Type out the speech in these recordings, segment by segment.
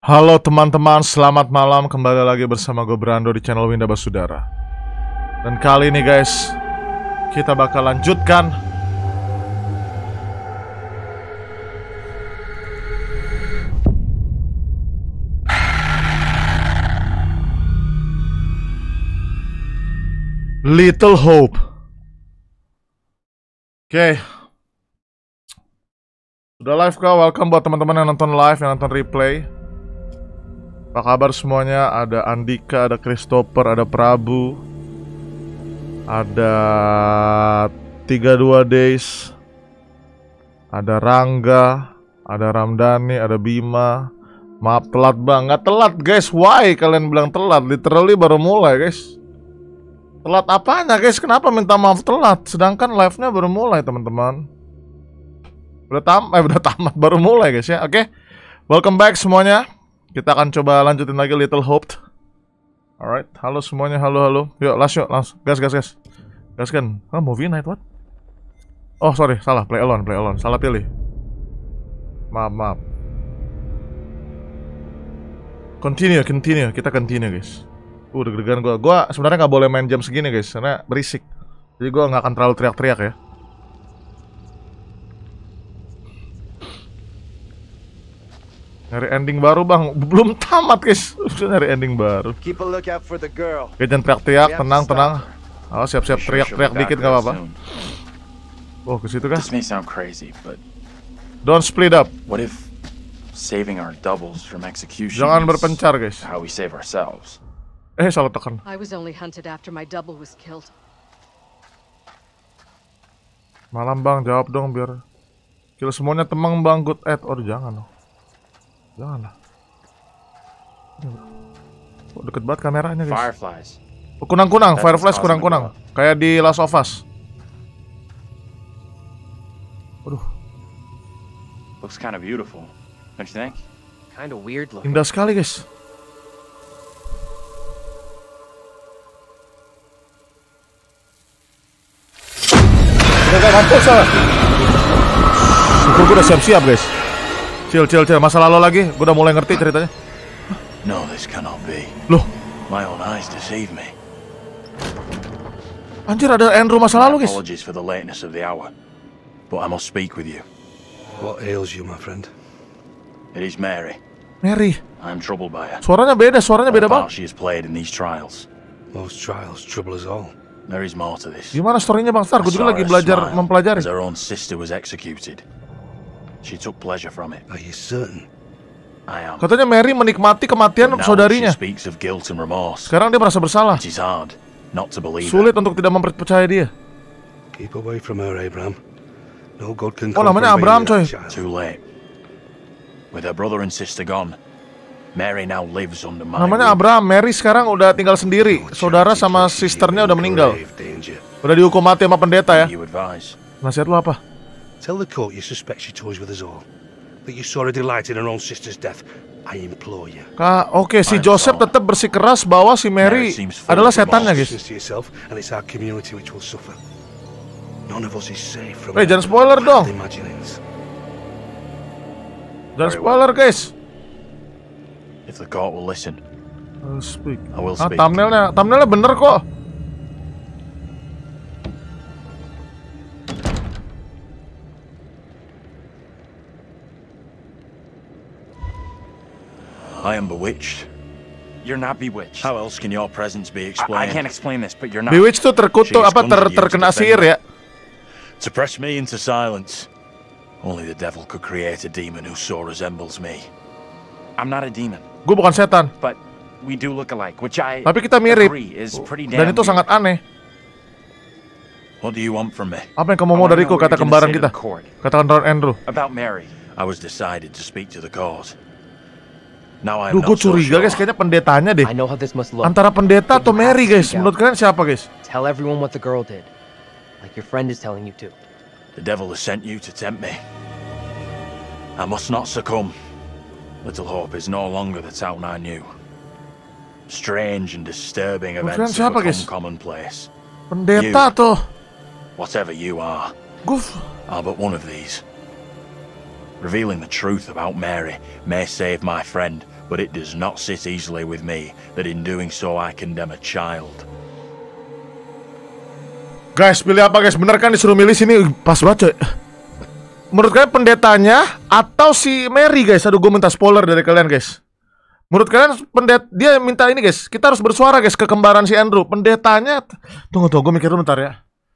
Halo teman-teman, selamat malam. Kembali lagi bersama gue Brando di channel Winda Basudara. Dan kali ini guys, kita bakal lanjutkan Little Hope. Oke. Udah live kah? Welcome buat teman-teman yang nonton live, yang nonton replay. Apa kabar semuanya? Ada Andika, ada Christopher, ada Prabu, ada 32 Days, ada Rangga, ada Ramdhani, ada Bima. Maaf telat bang, nggak telat guys. Why kalian bilang telat? Literally baru mulai guys. Telat apanya guys? Kenapa minta maaf telat? Sedangkan live-nya baru mulai teman-teman. Udah tamat, baru mulai guys ya. Oke, welcome back semuanya. Kita akan coba lanjutin lagi Little Hope. Alright, halo semuanya, halo. Yuk, langsung, gas. Gas kan? Movie night, what? Oh, sorry, salah, play alone, salah pilih. Maaf. Continue, kita continue guys. Deg-degan gua sebenarnya nggak boleh main jam segini guys, karena berisik. Jadi gua nggak akan terlalu teriak-teriak ya. Nyari ending baru bang, belum tamat guys. Nyari ending baru. Oke, jangan teriak-teriak, tenang. Oh, siap-siap teriak-teriak dikit gak apa-apa. Oh, ke situ kah? Don't split up. Jangan berpencar guys. Salah tekan. Malam bang, jawab dong biar kill semuanya temang bang. Good ad. Oh, janganlah. Oh, deket banget kameranya guys. Fireflies. Oh, kunang-kunang, Fireflies kunang-kunang. Kayak di Last of Us. Waduh. Looks kind of beautiful, don't you think? Kind of weird looking. Indah sekali guys. Udah mampus salah. Syukur gue udah siap-siap guys. Chill. Masa lalu lagi, gue udah mulai ngerti ceritanya. No, this cannot be. Loh, my own eyes deceive me. Anjir, ada Andrew masa lalu guys. Apologies for the lateness of the hour, but I must speak with you. What ails you, my friend? It is Mary. Mary. I am troubled by her. Suaranya beda banget. She has played in these trials. Most trials trouble us all. There is more to this. Gimana storynya bang Star? Gue juga lagi belajar mempelajari. As her own sister was executed. She took pleasure from it. Are you certain? I am. Katanya Mary menikmati kematian saudarinya. She speaks of guilt and remorse. Sekarang dia merasa bersalah. It is hard not to believe. Sulit untuk tidak mempercayai dia. Keep away from her, Abraham. No God can. Oh, namanya Abraham coy. Too late. With her brother and sister gone, Mary now lives under my Namanya Abraham. Mary sekarang udah tinggal sendiri. Saudara sama sisternya udah meninggal. Udah dihukum mati sama pendeta ya. Nasihat lu apa? Tell the court you suspect she toys with us all. That you saw her delight in her own sister's death. I implore you. Oke, si Joseph tetap bersikeras bahwa si Mary adalah setannya, guys. Jangan spoiler dong. Jangan spoiler, guys. If the court will listen, I will speak. Thumbnailnya bener kok. I am bewitched. You're not bewitched. How else can your presence be explained? I can't explain this, but you're not. Bewitched tuh terkutuk terkena sihir ya. To press me into silence. Only the devil could create a demon who so resembles me. I'm not a demon. Gue bukan setan. But we do look alike, which I Tapi kita mirip. is pretty Dan itu sangat aneh. What do you want from me? Apa yang kamu mau dariku, kata kembaran kita. Katakan Ron Andrew. About Mary. I was decided to speak to the court. Duh, gue curiga guys, kayaknya pendetanya deh. Antara pendeta atau Mary guys. Menurut kalian siapa guys? Tell everyone what the girl did, like your friend is telling you to. The devil has sent you to tempt me. I must not succumb. Little Hope is no longer the town I knew. Strange and disturbing events have become commonplace. Pendeta tuh. Whatever you are, Goof. are but one of these. Revealing the truth about Mary may save my friend, but it does not sit easily with me that in doing so I condemn a child. Guys, pilih apa guys? Bener kan disuruh milih sini? Pas banget coy. Menurut kalian pendetanya atau si Mary guys? Aduh, gue minta spoiler dari kalian guys. Menurut kalian dia minta ini guys, kita harus bersuara guys ke kembaran si Andrew. Pendetanya, tunggu gue mikir dulu bentar ya.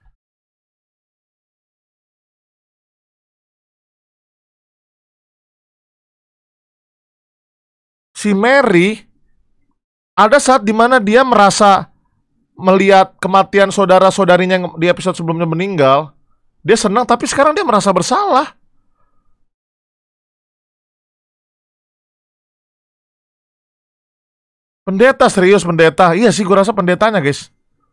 Si Mary ada saat dimana dia merasa melihat kematian saudara-saudarinya yang di episode sebelumnya meninggal. Dia senang, tapi sekarang dia merasa bersalah. Pendeta, serius pendeta. Iya sih, gue rasa pendetanya guys.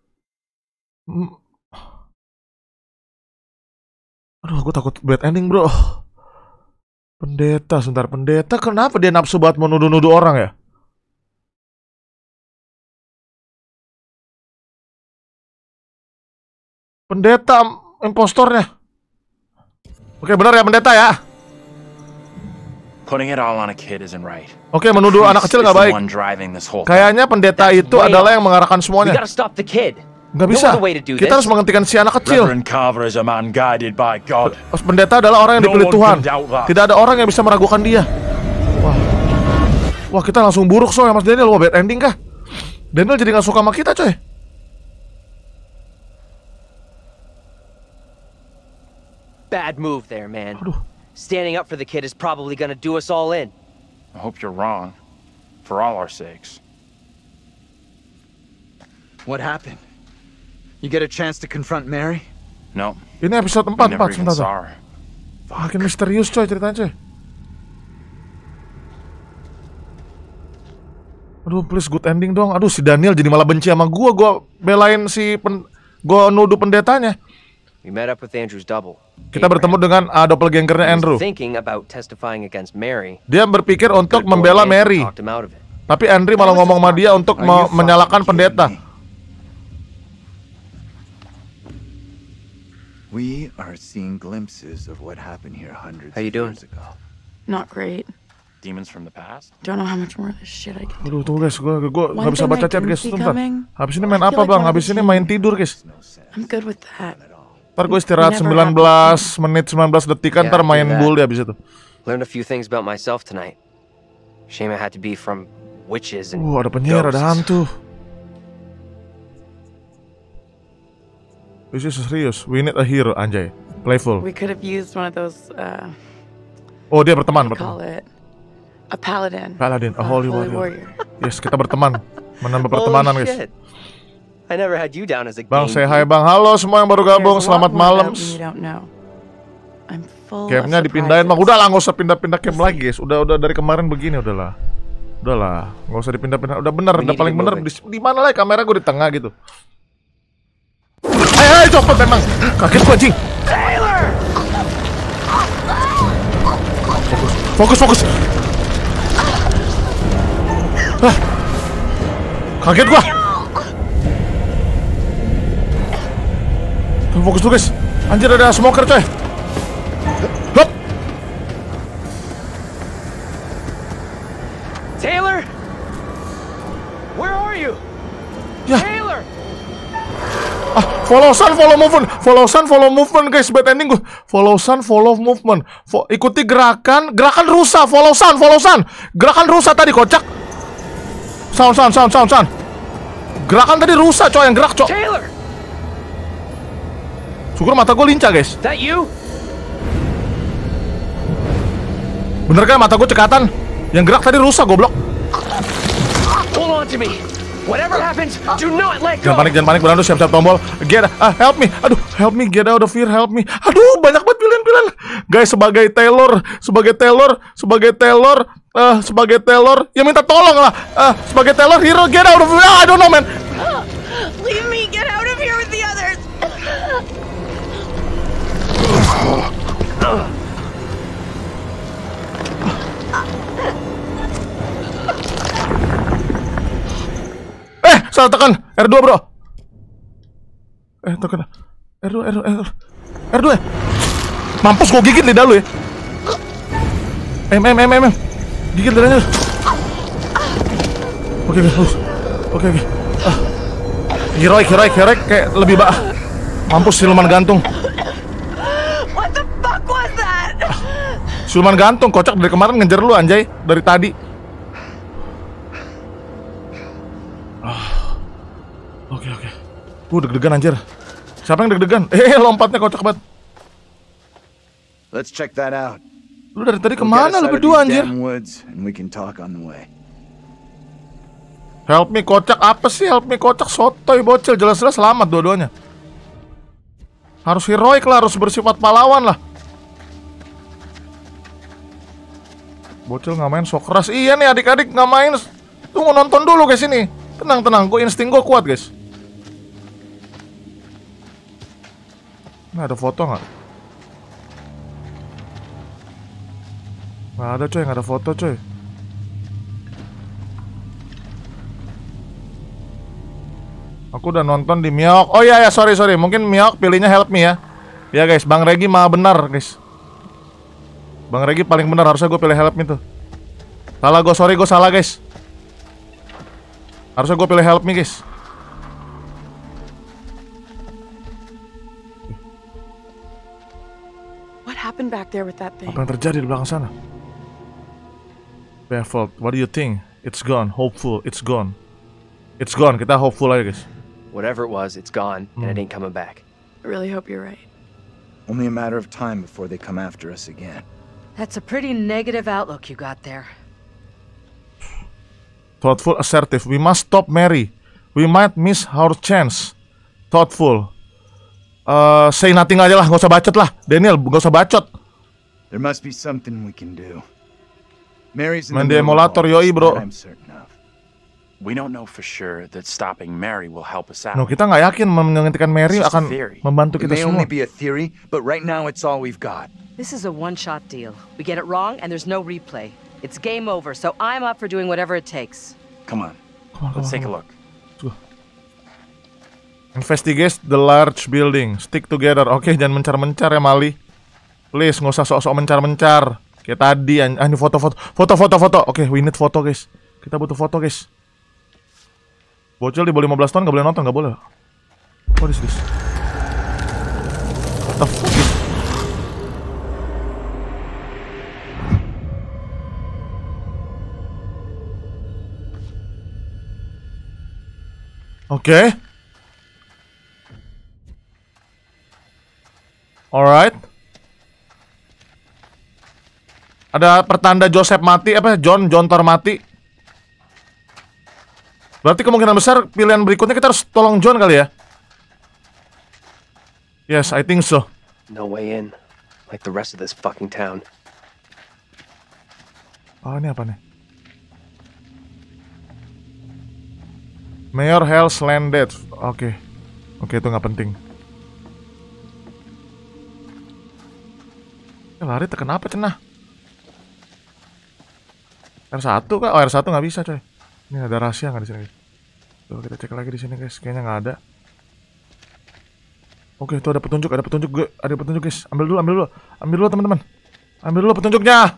Aduh, gue takut bad ending bro. Pendeta, sebentar. Pendeta kenapa dia nafsu banget mau nuduh-nuduh orang ya? Pendeta impostornya. Oke, benar ya pendeta ya. Putting it all on a kid isn't right. Oke, menuduh anak kecil nggak baik. Kayaknya pendeta itu adalah yang mengarahkan semuanya. Nggak bisa. Kita harus menghentikan si anak kecil. Pendeta adalah orang yang dipilih Tuhan. Tidak ada orang yang bisa meragukan dia. Wah, kita langsung buruk soalnya Mas Daniel. Wah, bad ending kah? Daniel jadi nggak suka sama kita coy. Bad move there, man. Aduh. Standing up for the kid is probably gonna do us all in. I hope you're wrong. For all our sakes. What happened? You get a chance to confront Mary? No. Ini episode 4 sebentar. Makin misterius coy ceritanya coy. Aduh, please good ending dong. Aduh, si Daniel jadi malah benci sama gua belain gua nuduh pendetanya. We met up with Andrew's double. Kita bertemu dengan doppelgangernya Andrew. Dia berpikir untuk membela Mary. Tapi Andrew malah ngomong sama dia untuk menyalahkan pendeta. We are seeing glimpses of what happened here hundreds of years ago. Not great. Demons from the past? Don't know how much more of this shit I can do. Aduh, tunggu guys, gue nggak bisa baca chat guys. Bentar. Habis ini main apa bang? Habis ini main tidur guys. I'm good with that. Ntar gue istirahat 19 menit 19 detik kan, ntar main bull ya abis itu. Learned a few things about myself tonight. Shame I had to be from witches and ada penyiar, ada hantu. This is serious. We need a hero, anjay. Playful. We could have used one of those oh, dia berteman, call it a paladin. Paladin, a holy warrior. Yes, kita berteman. Menambah pertemanan, guys. I never had you down as a Bang, say hi bang. Halo semua yang baru gabung, selamat malam. Campnya dipindahin bang. Udah lah, nggak usah pindah-pindah camp lagi guys. Udah dari kemarin begini, udahlah, nggak usah dipindah-pindah. Udah bener, udah paling bener. Di mana lah kamera gue di tengah gitu. Hai cepet memang. Kaget gue anjing. Fokus. Kaget gue. Fokus dulu guys. Anjir, ada smoker coy. Hop. Taylor, where are you? Ya. Taylor. Follow sun, follow movement guys. Bad ending gue. Follow sun, follow movement. Ikuti gerakan rusa. Follow sun. Gerakan rusa tadi kocak. Sound. Gerakan tadi rusa coy, yang gerak coy. Taylor. Syukur mata gue lincah guys. That you? Bener kan mata gue cekatan? Yang gerak tadi rusak goblok. Hold on to me. Whatever happens, do not let go. Jangan panik, Brando, siap-siap tombol. Get, help me. Aduh, help me get out of here, help me. Aduh, banyak banget pilihan. Guys, sebagai Taylor, ya minta tolong lah. Sebagai Taylor, hero, get out of here. I don't know, man. Leave me, get out of here with the others. Salah tekan R2 bro. Tekan R2 ya. Mampus gue gigit lidah lu ya. Gigit lidahnya. Oke. Heroik kayak lebih mampus siluman gantung. What the fuck was that? Siluman gantung, kocak dari kemarin ngejar lu anjay, dari tadi. Oke. Deg-degan anjir. Siapa yang deg-degan? Lompatnya kocak banget. Let's check that out. Lu dari tadi kemana lu berdua anjir? And we can talk on the way. Help me kocak apa sih? Help me kocak sotoy bocil, jelas-jelas selamat dua-duanya. Harus heroik lah, harus bersifat pahlawan lah. Bocil nggak main sok keras. Iya nih adik-adik nggak main. Tunggu nonton dulu guys ini. Tenang, insting gue kuat guys. Nah, ada foto nggak? Nggak ada coy, nggak ada foto coy. Aku udah nonton di Miyok. Oh iya, sorry. Mungkin Miyok pilihnya Help Me ya. Ya guys, Bang Regi mah benar guys. Bang Regi paling benar, harusnya gue pilih Help Me tuh. Salah gue, sorry gue salah guys. Harusnya gue pilih Help Me guys. What happened back there with that thing? Apa yang terjadi di belakang sana? Baffled, what do you think? It's gone, hopeful, it's gone. It's gone, kita hopeful aja guys. Whatever it was, it's gone, and it ain't coming back. I really hope you're right. Only a matter of time before they come after us again. That's a pretty negative outlook you got there. Thoughtful, assertive. We must stop Mary. We might miss our chance. Thoughtful. Say nothing aja lah, gak usah bacot lah. Daniel, gak usah bacot. There must be something we can do. Mary's in Main the di emulator, yoi bro. I'm certain of. We don't know for sure that stopping Mary will help us out. No, kita nggak yakin menghentikan Mary akan membantu It kita may semua. only be a theory, but right now it's all we've got. This is a one-shot deal. We get it wrong, and there's no replay. It's game over, so I'm up for doing whatever it takes. Come on. Let's take a look. Investigate the large building. Stick together. Oke, jangan mencar-mencar ya Mali. Please, nggak usah sok-sok mencar-mencar. Kayak tadi. Ini foto-foto. Oke, we need foto guys. Kita butuh foto guys. Bocil di bawah 15 tahun nggak boleh nonton, nggak boleh. What is this? What the fuck is? Oke. Alright. Ada pertanda Joseph mati, John Tor mati. Berarti kemungkinan besar pilihan berikutnya kita harus tolong John kali ya. Yes, I think so. No way in, like the rest of this fucking town. Oh, ini apa nih? Mayor Hell's landed. Oke, itu nggak penting. Lari tekan apa cenah? R1 kah? Oh, R1 nggak bisa coy. Ini ada rahasia nggak di sini? Coba kita cek lagi di sini guys. Kayaknya nggak ada. Oke, itu ada petunjuk guys. Ambil dulu teman-teman. Ambil dulu petunjuknya.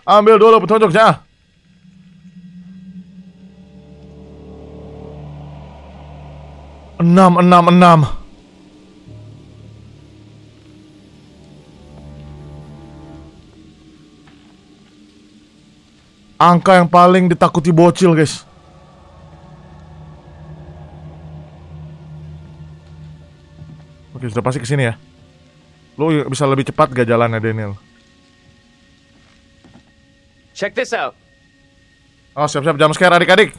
666. Angka yang paling ditakuti bocil, guys. Oke, sudah pasti kesini ya. Lu bisa lebih cepat gak jalannya, Daniel? Check this out. Oh, siap-siap jam scare adik-adik.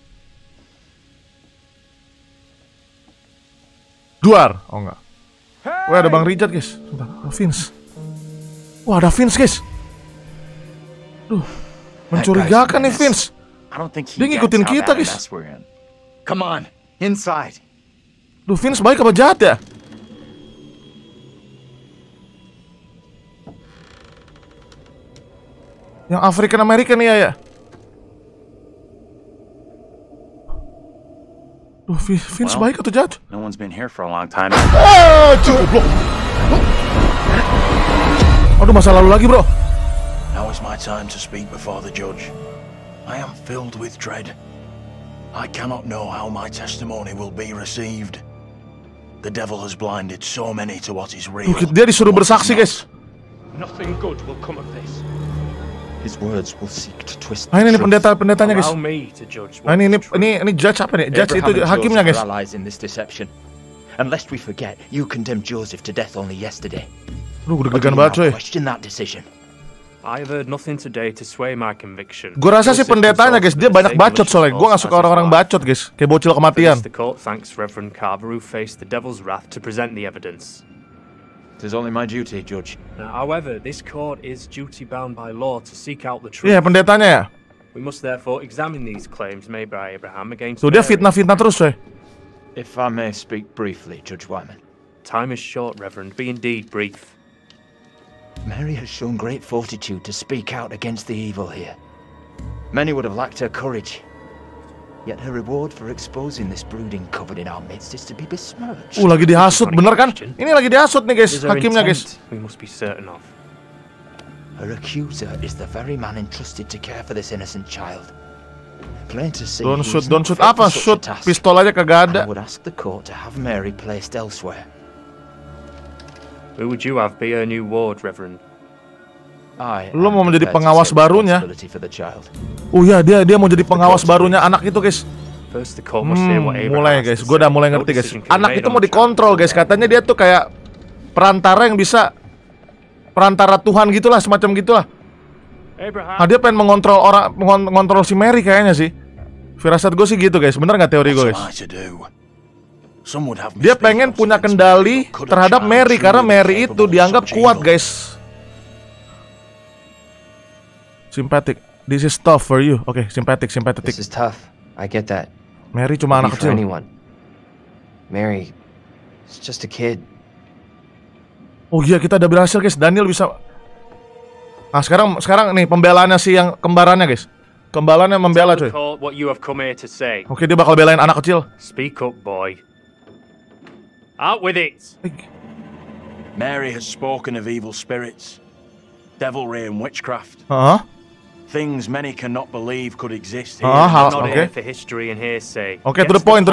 Duar. Oh, enggak. Wah, ada Bang Richard, guys. Sebentar. Ada Vince. Wah, ada Vince, guys. Duh. Mencurigakan nih Vince. Dia ngikutin kita guys. Come on, inside. Duh, Vince baik apa jahat ya? Yang African American nih ya. Duh, Vince baik atau jahat? No one's been here for a long time. Goblok. Aduh, masa lalu lagi bro. Now is my time to speak before the judge. I am filled with dread. I cannot know how my testimony will be received. The devil has blinded so many to what is real. Dia disuruh bersaksi, guys. Nothing good will come of this. His words will seek to twist. Ini pendetanya, guys. Allow me to judge. Ini judge apa nih? Judge itu hakimnya, guys. Allies in this deception. And lest we forget, you condemned Joseph to death only yesterday. Lu deg-degan banget, coy. Question that decision. I've heard nothing today to sway my conviction. Gue rasa sih pendetanya, guys, dia banyak bacot soalnya. Gue nggak suka orang-orang bacot, guys. Kayak bocil kematian. The court thanks Reverend Carver who faced the devil's wrath to present the evidence. It is only my duty, Judge. However, this court is duty-bound by law to seek out the truth. Iya, pendetanya ya. We must therefore examine these claims made by Abraham against. Tuh dia fitnah-fitnah terus, coy. If I may speak briefly, Judge Wyman. Time is short, Reverend. Be indeed brief. Mary has shown great fortitude to speak out against the evil here. Many would have lacked her courage. Yet her reward for exposing this brooding coven in our midst is to be besmirched. Lagi dihasut, bener kan? Ini lagi dihasut nih, guys, hakimnya, guys. We must be certain of. Her accuser is the very man entrusted to care for this innocent child. Plain to see. Don't shoot apa? Shoot pistol aja kagak ada. I would ask the court to have Mary placed elsewhere. Who would you have be her new ward, Reverend? Lo mau menjadi pengawas barunya? Oh ya, dia mau jadi pengawas barunya anak itu, guys. Mulai, guys. Gue udah mulai ngerti, guys. Anak itu mau dikontrol, guys. Katanya dia tuh kayak perantara yang bisa perantara Tuhan gitulah, semacam gitulah. Nah, dia pengen mengontrol si Mary kayaknya sih. Firasat gue sih gitu, guys. Bener nggak teori gue, guys? Dia pengen punya kendali terhadap Mary karena Mary itu dianggap kuat, guys. Sympathetic. This is tough for you. Oke, sympathetic. This is tough. I get that. Mary cuma anak kecil. Mary, it's just a kid. Oh iya, kita udah berhasil, guys. Daniel bisa. Nah, sekarang nih pembelaannya si yang kembarannya, guys. Kembarannya membela, coy. Oke, dia bakal belain anak kecil. Speak up, boy. Out with it. Mary has spoken of evil spirits, devilry and witchcraft. Things many cannot believe could exist here. Not here for history and hearsay. Okay, to the point.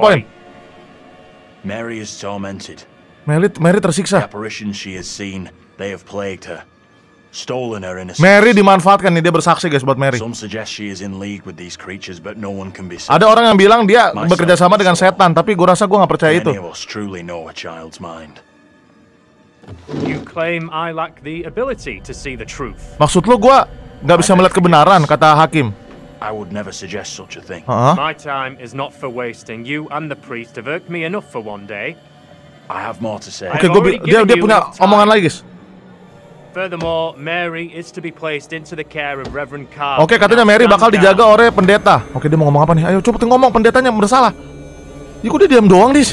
Mary is tormented. Mary tersiksa. The apparitions she has seen, they have plagued her. Stolen her innocence. Mary dimanfaatkan nih, dia bersaksi, guys, buat Mary. Some suggest she is in league with these creatures, but no one can be certain. Ada orang yang bilang dia bekerja sama dengan setan, tapi gue rasa gue nggak percaya itu. Many of us truly know a child's mind. You claim I lack the ability to see the truth. Maksud lu gue nggak bisa melihat kebenaran, kata hakim. I would never suggest such a thing. My time is not for wasting. You and the priest have irked me enough for one day. I have more to say. Oke, dia punya omongan lagi, guys. Furthermore, Mary is to be placed into the care of Reverend Carver. Oke, katanya Mary bakal dijaga oleh pendeta. Oke, dia mau ngomong apa nih? Ayo coba ngomong, pendetanya bersalah. Ya kok dia diam doang, Dis?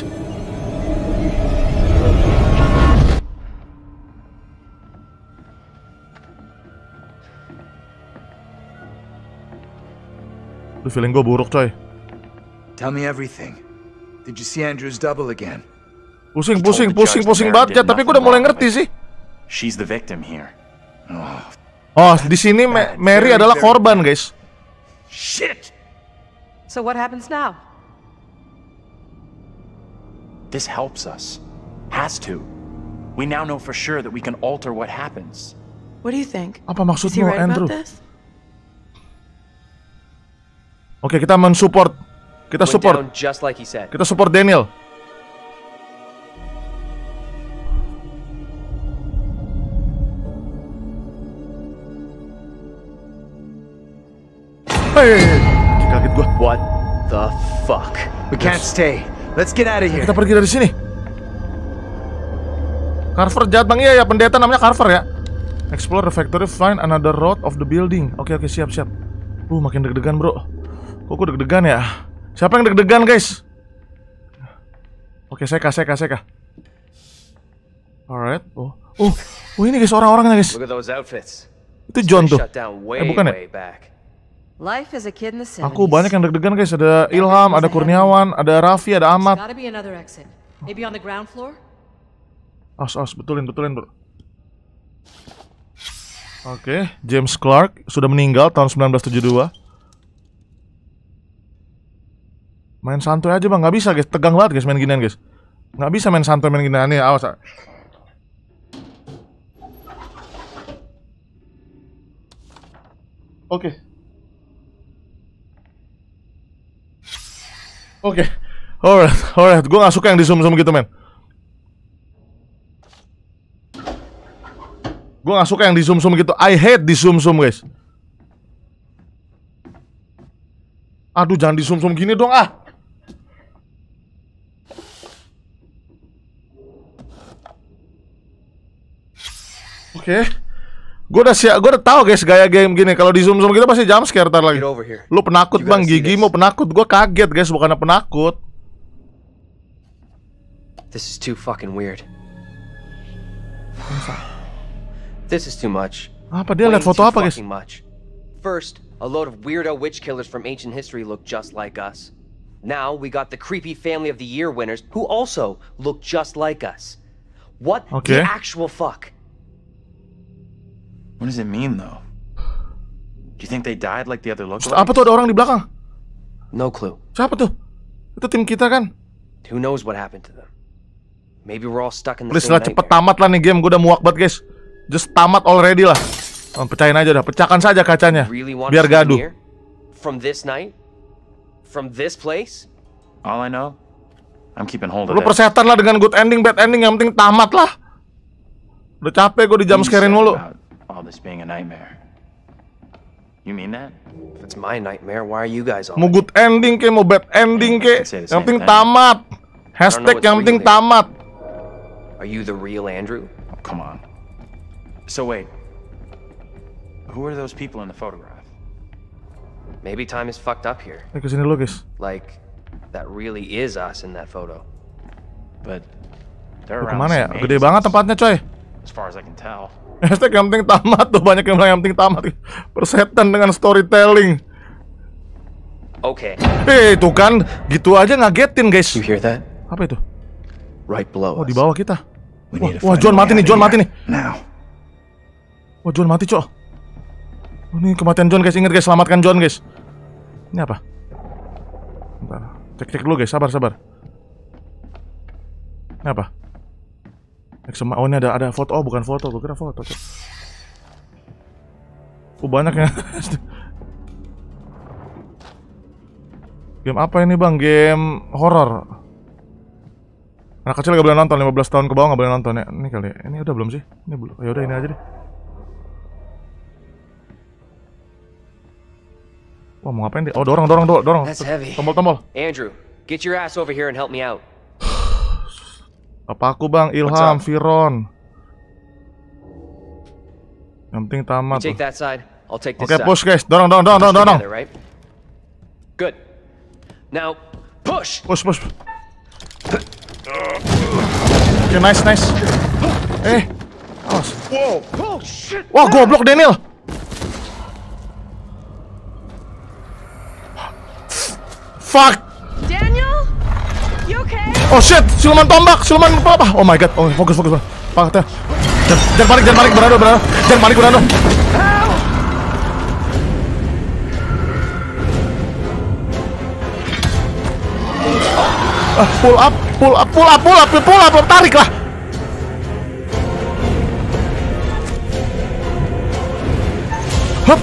Duh, feeling gue buruk, coy. Tell me everything. Did you see Andrew's double again? Pusing banget ya, tapi gue udah mulai ngerti sih. She's the victim here. Oh, di sini Mary adalah korban, guys. Shit. So what happens now? This helps us. Has to. We now know for sure that we can alter what happens. What do you think? Apa Is he maksudmu, right Andrew? about this? Oke, kita mensupport. Kita support. Just like he said. Kita support Daniel. Kaget gua. What the fuck? We can't stay. Let's get out of here. Kita pergi dari sini. Carver jahat, Bang. Iya, pendeta namanya Carver ya. Explore the factory, find another road of the building. Oke, siap. Makin deg-degan, bro. Kok deg-degan ya? Siapa yang deg-degan, guys? Oke, Seka. Alright. Ini guys orang-orangnya, guys. Look at those outfits. Itu John tuh. Bukan ya? Life as a kid in the 70s. Aku banyak yang deg-degan, guys. Ada Ilham, ada Kurniawan, ada Raffi, ada Ahmad. Gotta be another exit. Maybe on the ground floor? Betulin, bro. Oke, James Clark sudah meninggal tahun 1972. Main santuy aja bang, nggak bisa guys, tegang banget guys main ginian guys. Nggak bisa main santuy main ginian nih, awas. Oke. Alright, gue nggak suka yang di zoom gitu men. Gue nggak suka yang di zoom gitu. I hate di zoom guys. Aduh, jangan di zoom gini dong ah. Oke. Gue udah tahu guys gaya game gini. Kalau di zoom gitu pasti jump scare tar lagi. Lu penakut bang, gigi mau penakut. Gue kaget guys, bukannya penakut. This is too fucking weird. This is too much. Apa dia lihat foto apa guys? Much. First, a load of weirdo witch killers from ancient history look just like us. Now we got the creepy family of the year winners who also look just like us. What the actual fuck? What does it mean though? Do you think they died like the other lookalikes? Apa tuh ada orang di belakang? No clue. Siapa tuh? Itu tim kita kan? Who knows what happened to them? Maybe we're all stuck in the Please same lah, cepet tamat lah nih game. Gue udah muak banget guys. Just tamat already lah. Pecahin aja dah, pecahkan saja kacanya. Biar gaduh. From this night? From this place? All I know, I'm keeping hold of Lu persetan lah dengan good ending, bad ending, yang penting tamat lah. Udah capek gue di jump scare-in mulu. All this being a nightmare. You mean that? If it's my nightmare, why are you guys all? Mau good ending ke, mau bad ending ke, yang penting tamat. Hashtag yang penting tamat. Are you the real Andrew? Oh, come on. So wait, who are those people in the photograph? Maybe time is fucked up here. Kesini lo guys. Like, that really is us in that photo. But they're around. Kemana ya? Gede banget tempatnya coy. As far as I can tell. Hashtag yang penting tamat tuh, banyak yang bilang yang penting tamat. Persetan dengan storytelling. Okay. Tuh kan, gitu aja ngagetin guys. You hear that? Apa itu? Right below. Oh, di bawah kita. Wah, John mati nih, John mati nih. Now. Wah, John mati, cok. Oh, ini kematian John, guys. Ingat, guys. Selamatkan John, guys. Ini apa? Bentar. Cek dulu, guys. Sabar. Ini apa? Oh, ini ada foto. Oh, bukan foto. Gue kira foto, cok. Oh, banyak ya. Game apa ini, bang? Game horor. Anak kecil gak boleh nonton, 15 tahun ke bawah gak boleh nonton ya. Ini kali ya. Ini udah belum sih? Ini belum. Ya udah ini aja deh. Wah, mau ngapain dia? Oh, dorong. Tombol. Andrew, get your ass over here and help me out. Apa aku, Bang? Ilham, Firon. Yang penting tamat. You take that side, I'll take this side. Oke, push guys. Dorong. Together, right? Good. Now, push. Push. Oke, nice. Awas. Oh shit. Wah, goblok Daniel. Fuck. Daniel? You okay? Oh shit, siluman tombak, siluman apa? Oh my god. Oh, fokus. Pak, jangan panik, berado. Jangan panik, berado. Pull up, tarik lah. Hup.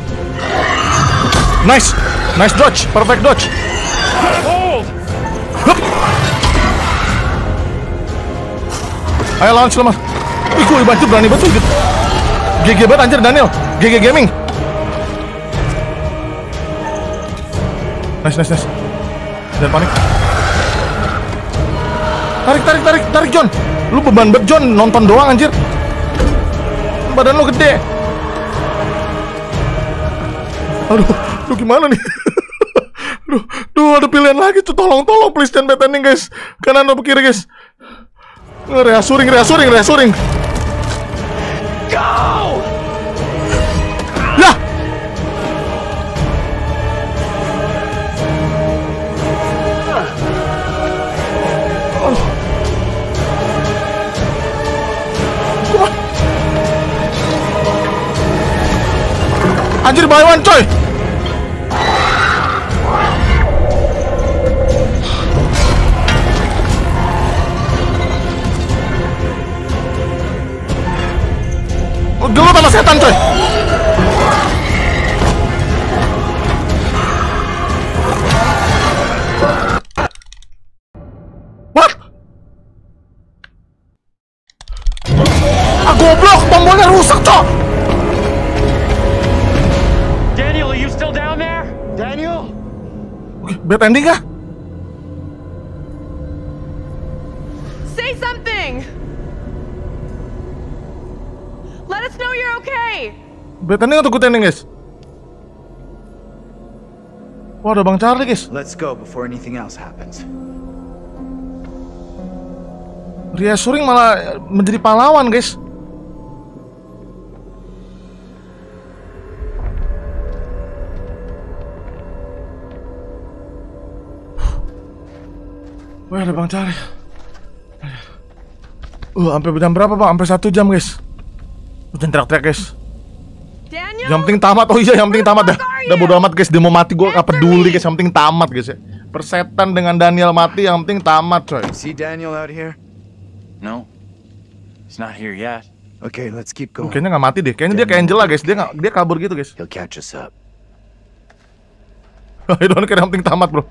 Nice dodge, perfect dodge. Hup. Ayo lawan siluman. Ih, gue bantu, berani banget tuh. GG banget anjir Daniel. GG Gaming. Nice. Jangan panik. Tarik John. Lu beban banget John, nonton doang anjir. Badan lu gede. Aduh, lu gimana nih? Duh, ada pilihan lagi tuh. Tolong please jangan bad ending guys. Kanan atau kiri guys. Reassuring. Go! Lah. Anjir, buy one coy. Daniel! Oke, bad ending kah? Say something! Let us know you're okay! Bad ending atau good ending, guys? Wah, ada Bang Charlie, guys. Let's go before anything else happens. Reassuring malah menjadi pahlawan, guys. Wah, ada Bang Charlie. Sampai jam berapa, Bang? Sampai 1 jam, guys. Jangan teriak-teriak, guys. Daniel? Yang penting tamat. Oh iya, yang penting tamat dah. Udah bodo amat, guys. Dia mau mati, gue gak peduli, guys. Yang penting tamat, guys ya. Persetan dengan Daniel mati, yang penting tamat, coy. See Daniel out here? No, he's not here yet. Okay, let's keep going. Kayaknya gak mati deh. Kayaknya dia kayak Angela, guys. Dia kabur gitu, guys. He'll catch us up. I don't care, yang penting tamat, bro.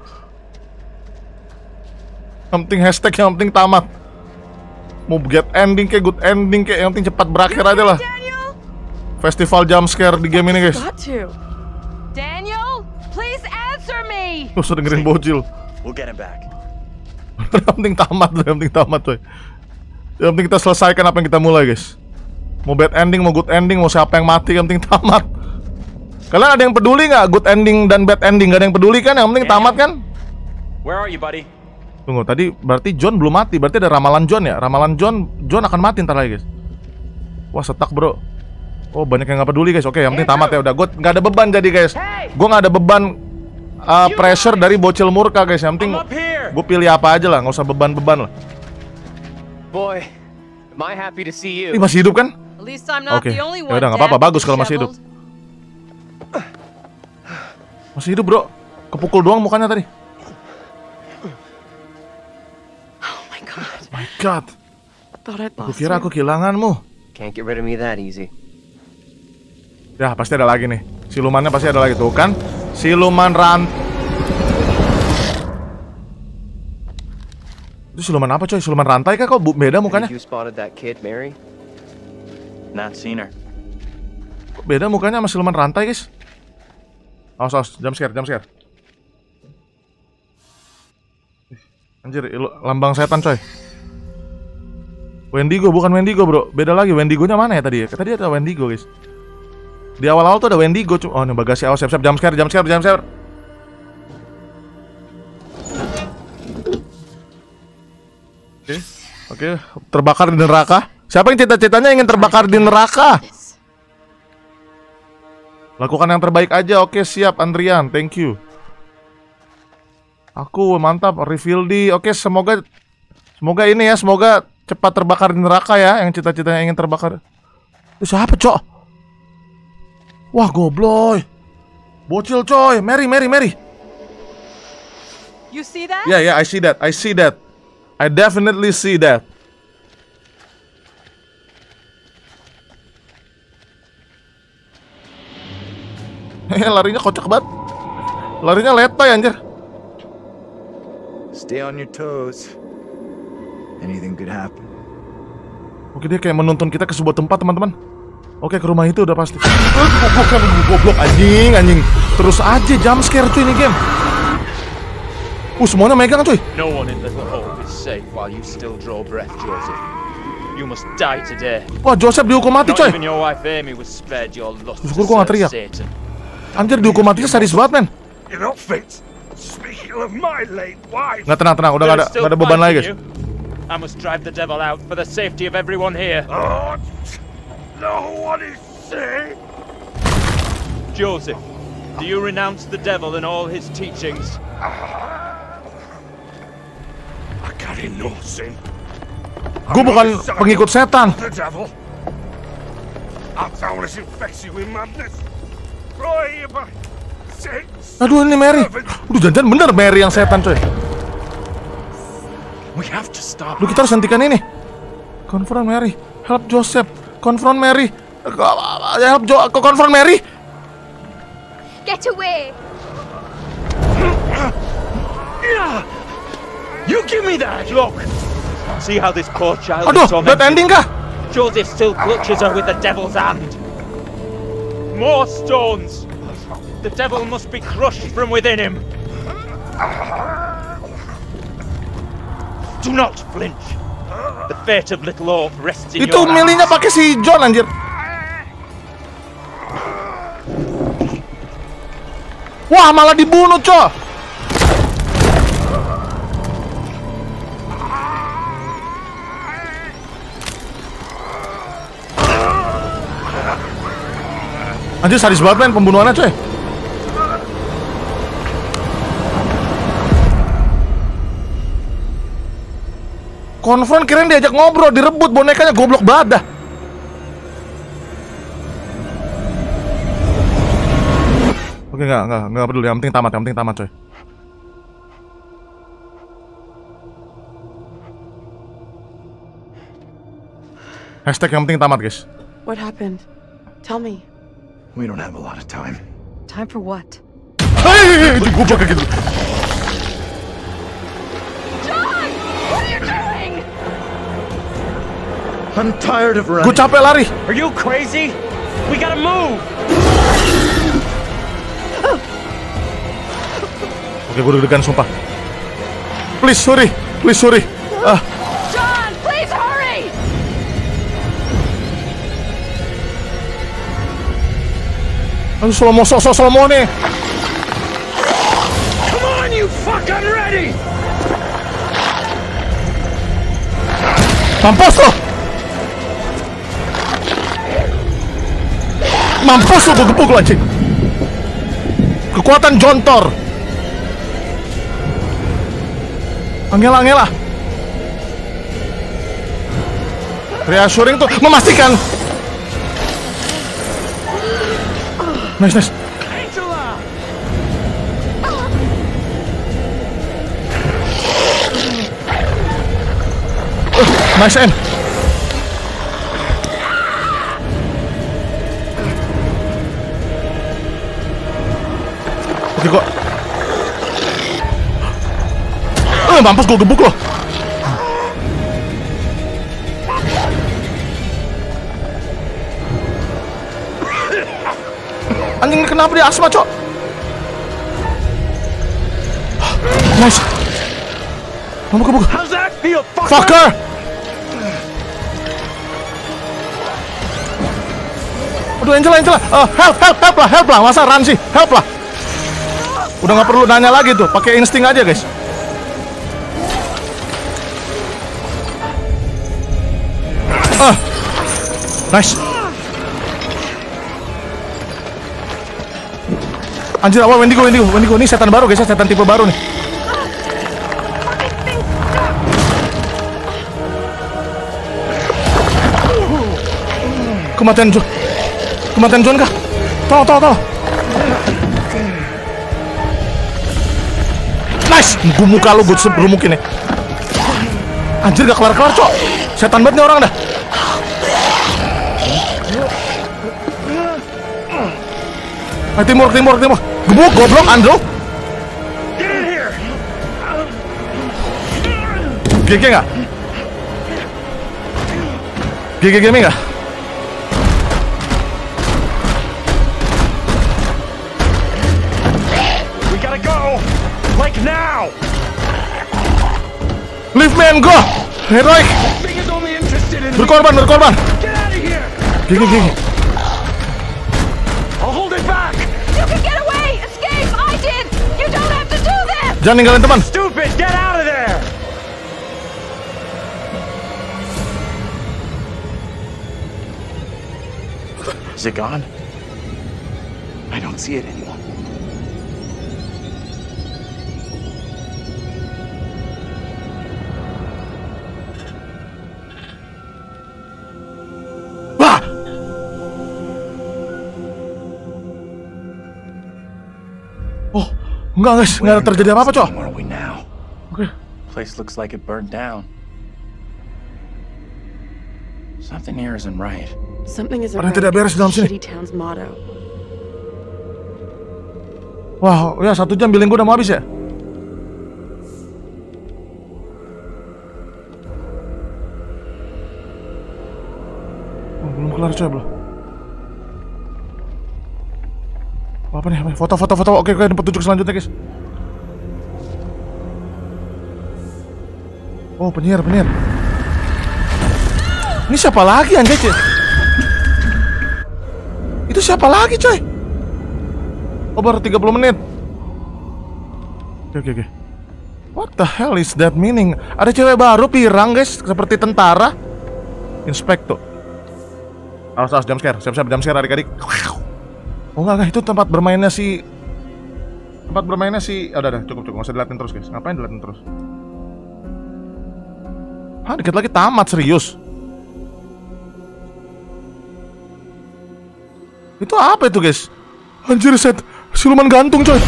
Yang penting hashtag, yang penting tamat. Mau get ending kayak good ending kayak, yang penting cepat berakhir aja lah. Festival jump scare di game ini, guys. Daniel, please answer me. Usah dengerin bocil. We'll get him back. Yang penting tamat, yang penting tamat, coy. Yang penting kita selesaikan apa yang kita mulai, guys. Mau bad ending, mau good ending, mau siapa yang mati, yang penting tamat. Kalian ada yang peduli nggak good ending dan bad ending? Gak ada yang peduli kan? Yang penting tamat kan? Where are you, buddy? Tunggu, tadi berarti John belum mati. Berarti ada ramalan John ya? Ramalan John akan mati ntar lagi, guys. Wah, setak, bro. Oh, banyak yang gak peduli, guys. Oke, yang penting tamat ya udah. Gue gak ada beban jadi, guys. Gue gak ada beban pressure dari bocil murka, guys. Yang penting gue pilih apa aja lah, nggak usah beban-beban lah. Boy, am I happy to see you. Ini masih hidup kan? At least I'm not Oke, the only ya one. udah nggak apa-apa. Bagus kalau masih hidup. Masih hidup, bro. Kepukul doang mukanya tadi. Oh my god. My God. Thought I'd Aku lost kira you. aku kehilanganmu. Can't get rid of me that easy. Ya, pasti ada lagi nih. Silumannya pasti ada lagi tuh kan. Siluman Itu siluman apa, coy? Siluman rantai kah? Kok beda mukanya? You spotted that kid, Mary? Not seen her. Kok beda mukanya sama siluman rantai, guys? Awas, jump scare. Anjir, lambang setan, coy. Wendigo, bukan Wendigo, bro. Beda lagi, Wendigonya mana ya tadi ya? Tadi ada Wendigo, guys. Di awal-awal tuh ada Wendigo. Oh, ini bagasi. Awas, siap-siap. Jump scare. Oke. Terbakar di neraka. Siapa yang cita-citanya ingin terbakar di neraka? Lakukan yang terbaik aja. Oke, siap, Andrian. Thank you. Aku mantap. Reveal di. Oke, semoga ini ya. Semoga cepat terbakar di neraka ya. Yang cita-citanya ingin terbakar. Itu siapa, cok? Wah, gobloy. Bocil, coy. Mary. You see that? Yeah, I see that. I definitely see that. Larinya kocak banget. Larinya letoy, anjir. Stay on your toes. Anything could happen. Oke, dia kayak menuntun kita ke sebuah tempat, teman-teman. Oke, ke rumah itu udah pasti. Goblok, anjing. Terus aja jump scare cuy ini game. Semuanya megang cuy. No one in Little Hope is safe while you still draw breath, Joseph. You must die today. Wah, Joseph dihukum mati coy. Not even your wife Amy was spared your lust to gua nggak teriak. Satan. Anjir, dihukum mati sadis banget, men. You're not fit. Speaking of my late wife. Nggak, tenang, udah nggak ada beban lagi, guys. I must drive the devil out for the safety of everyone here. Oh, no one is safe. Joseph, do you renounce the devil and all his teachings? I carry no sin. Gue bukan pengikut setan. The devil. Our town is infected with madness. Roy, by six. Aduh, ini Mary. Jangan bener Mary yang setan coy. We have to stop. Kita harus hentikan ini. Confront Mary. Help Joseph. Confront Mary. Confront Mary. Get away! You give me that! Look! See how this poor child Aduh, is tormented? bad ending kah? Joseph still clutches her with the devil's hand. More stones! The devil must be crushed from within him. Do not flinch. The fate of Little Hope rests in Itu your milihnya hands. pakai si John anjir. Wah, malah dibunuh, Cok. Anjir, sadis banget men pembunuhannya, coy. Konfront kirain diajak ngobrol, direbut bonekanya, goblok badah. Oke, enggak peduli, yang penting tamat, coy. Hashtag yang penting tamat, guys. What happened? Tell me. We don't have a lot of time. Time for what? Hei, gue kayak gitu. John! What are you doing? I'm tired of running. Gue capek lari. Are you crazy? We gotta move. Oke, gue deg-degan sumpah. Please, sorry. John, please hurry! Aduh, slow-mo nih. Come on, you fucking ready! Mampus lo, gue gepuk lo anjing. Kekuatan jontor. Angela. Reassuring tuh, memastikan. Nice. Angela! Nice aim. Oke kok. Mampus, gue gebuk lo. Anjing, kenapa dia asma, Cok? Nice. Gebuk. How's that feel, Fucker! Aduh, Angela. Help lah. Masa run sih? Help lah. Udah nggak perlu nanya lagi tuh, pakai insting aja, guys. Nice. Anjir, awal Wendigo. Ini setan baru, guys, setan tipe baru nih. Kematian John kah? Tolong. Nice. Gue muka lu, gue serumukin nih. Anjir, gak kelar-kelar, Cok. Setan banget nih orang dah. Timur. Gebuk, goblok, Andrew. GG nggak? GG gaming nggak? We gotta go! Like now! Leave me and go! Heroic! Berkorban! Get out of here! GG. I'll hold it back! You can get away! Escape! I did! You don't have to do this! Jangan ninggalin teman. Stupid! Get out of there! Is it gone? I don't see it anymore. Wah! Oh, enggak guys, nggak ada terjadi apa-apa, Cok. Where are we now? Oke. Place looks like it burned down. Something here isn't right. Something isn't Ada yang right. tidak beres dalam sini. Shitty Town's motto. Wah, ya 1 jam billing gue udah mau habis ya. Oh, belum kelar, coy, belum. Apa nih? Foto. Oke, ini petunjuk selanjutnya, guys. Oh, penyihir. Ini siapa lagi anjay? Itu siapa lagi, coy? Oh, baru 30 menit. Oke. What the hell is that meaning? Ada cewek baru pirang, guys, seperti tentara. Inspektor. Awas jump scare. Siap-siap jump scare adik-adik. Oh enggak, itu tempat bermainnya si udah, cukup, nggak usah diliatin terus, guys. Ngapain diliatin terus? Hah, dikit lagi tamat, serius. Itu apa itu, guys? Anjir, siluman gantung, coy.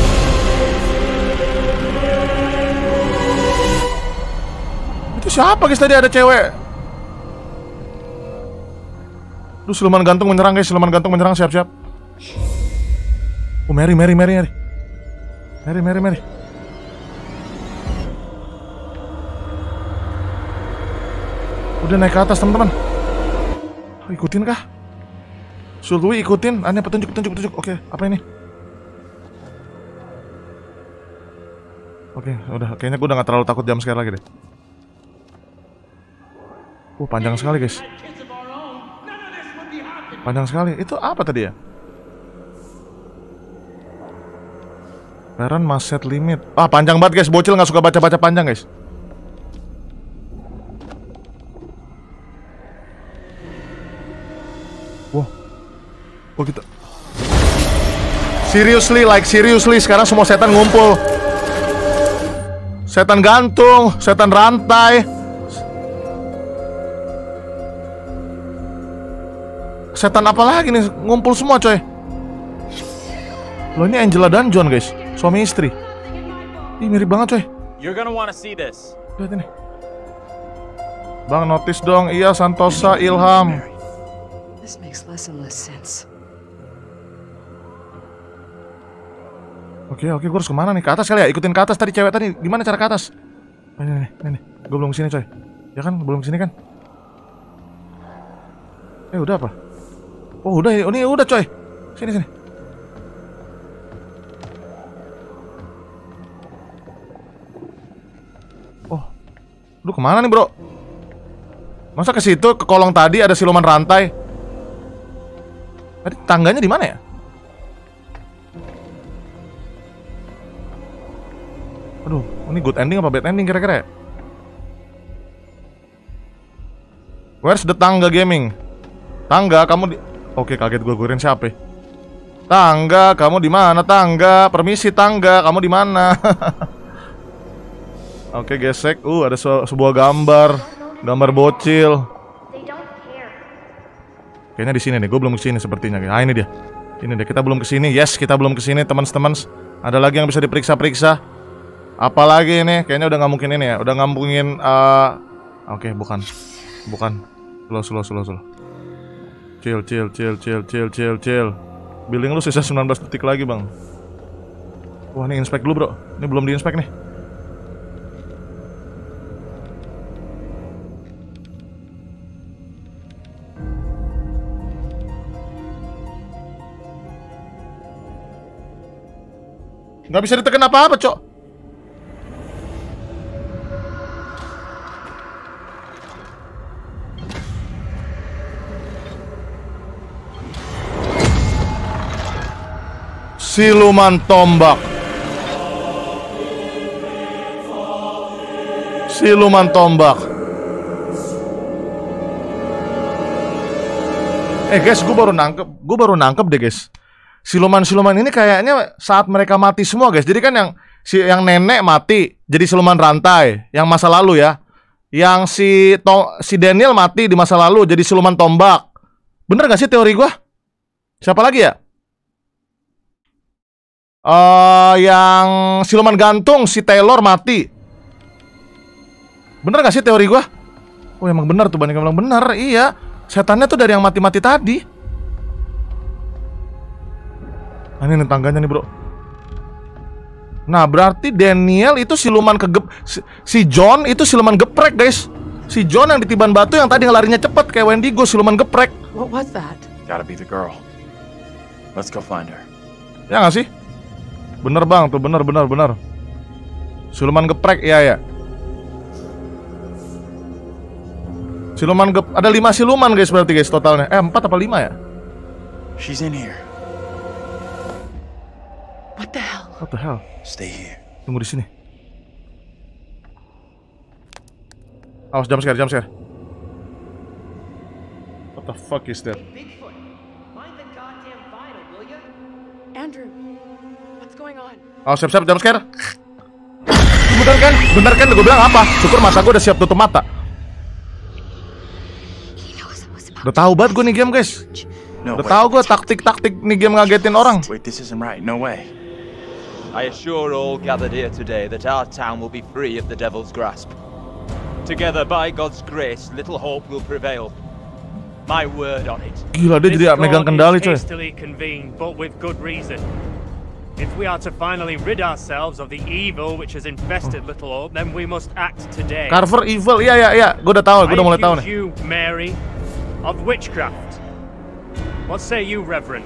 Itu siapa, guys? Tadi ada cewek. Duh, siluman gantung menyerang, guys. Siap-siap. Oh, Mary. Udah naik ke atas, teman-teman. Ikutin kah? Should we ikutin? Aneh, petunjuk. Oke, apa ini? Oke, udah. Kayaknya gue udah gak terlalu takut jump scare lagi deh. Panjang sekali, guys. Panjang sekali. Itu apa tadi ya? Parent must set limit. Panjang banget, guys. Bocil gak suka baca-baca panjang, guys. Oh gitu. Seriously, sekarang semua setan ngumpul. Setan gantung, setan rantai. Setan apa lagi nih? Ngumpul semua, coy. Loh, ini Angela dan John, guys. Suami istri. Ih, mirip banget, coy. You're gonna wanna see this. Lihat ini. Bang, notice dong. Iya, Santosa, Ilham. This makes less and less sense. Oke, gue harus kemana nih? Ke atas kali ya? Ikutin ke atas tadi cewek tadi. Gimana cara ke atas? Ini. Gue belum kesini, coy. Ya kan? Belum kesini kan? Udah apa? Oh, udah. Ini udah, coy. Sini. Oh. Lu kemana nih, bro? Masa ke situ, ke kolong tadi ada siluman rantai? Tadi tangganya di mana ya? Aduh, ini good ending apa bad ending kira-kira ya? Where's the tangga gaming? Tangga, kamu di... Oke, kaget gue, gurin siapa ya? Tangga, kamu di mana? Tangga, permisi tangga, kamu di mana? Oke, gesek. Ada sebuah gambar bocil. Kayaknya di sini nih, gue belum kesini sepertinya. Ini dia. Ini deh, kita belum kesini. Yes, kita belum kesini, teman-teman. Ada lagi yang bisa diperiksa-periksa. Apalagi ini, kayaknya udah nggak mungkin ini ya. Udah ngambungin Oke, bukan. Slow. Chill. Billing lu sisa 19 detik lagi, bang. Wah, ini inspek dulu, bro. Ini belum diinspek nih. Nggak bisa ditekan apa-apa, cok. Siluman tombak. Guys, gue baru nangkep deh, guys. Siluman-siluman ini kayaknya saat mereka mati semua, guys. Jadi kan yang nenek mati jadi siluman rantai, yang masa lalu ya. Yang si Daniel mati di masa lalu jadi siluman tombak. Bener gak sih teori gue? Siapa lagi ya? Yang siluman gantung si Taylor mati. Bener gak sih teori gue? Oh, emang bener tuh, Bani bilang bener. Iya, setannya tuh dari yang mati-mati tadi. Nah, ini tangganya nih, bro. Nah, berarti Daniel itu siluman si John itu siluman geprek, guys. Si John yang ditiban batu yang tadi ngelarinya cepet kayak Wendigo, siluman geprek. What was that? Gotta be the girl. Let's go find her. Ya nggak sih? Bener bang, tuh bener. Siluman geprek, iya. Siluman ada 5 siluman guys berarti guys totalnya. 4 apa 5 ya? She's in here. What the hell? What the hell? Stay here. Tunggu di sini. Awas, jump scare. What the fuck is that? Bigfoot, mind the goddamn vinyl, will ya? Andrew, what's going on? Awas, siap, jump scare. Bener kan? Gue bilang apa? Syukur mata gue udah siap tutup mata. Udah tahu banget gue nih game guys. Udah tahu gue taktik nih game ngagetin orang. Wait, this isn't right. No way. I assure all gathered here today that our town will be free of the devil's grasp. Together, by God's grace, little hope will prevail. My word on it. Gila, dia jadi megang kendali coy. Hastily convened, but with good reason. If we are to finally rid ourselves of the evil which has infested Little Hope, then we must act today. Carver evil, iya. Gue udah tahu, gue udah mulai tahu nih. You, Mary, of witchcraft. What say you, Reverend?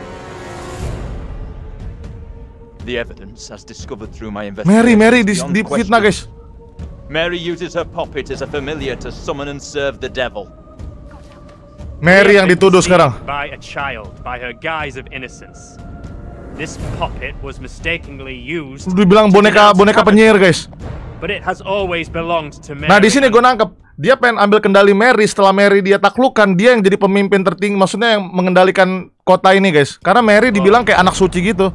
The evidence, as discovered through my investigation, Mary di fitnah guys. Mary uses her puppet as a familiar to summon and serve the devil. Mary yang dituduh sekarang. By a child, by her guise of innocence. This puppet was mistakenly used. Dibilang boneka penyihir guys. But it has always belonged to Mary. Nah di sini gue nangkep. Dia pengen ambil kendali Mary. Setelah Mary dia taklukkan, dia yang jadi pemimpin tertinggi. Maksudnya yang mengendalikan kota ini guys. Karena Mary dibilang kayak anak suci gitu.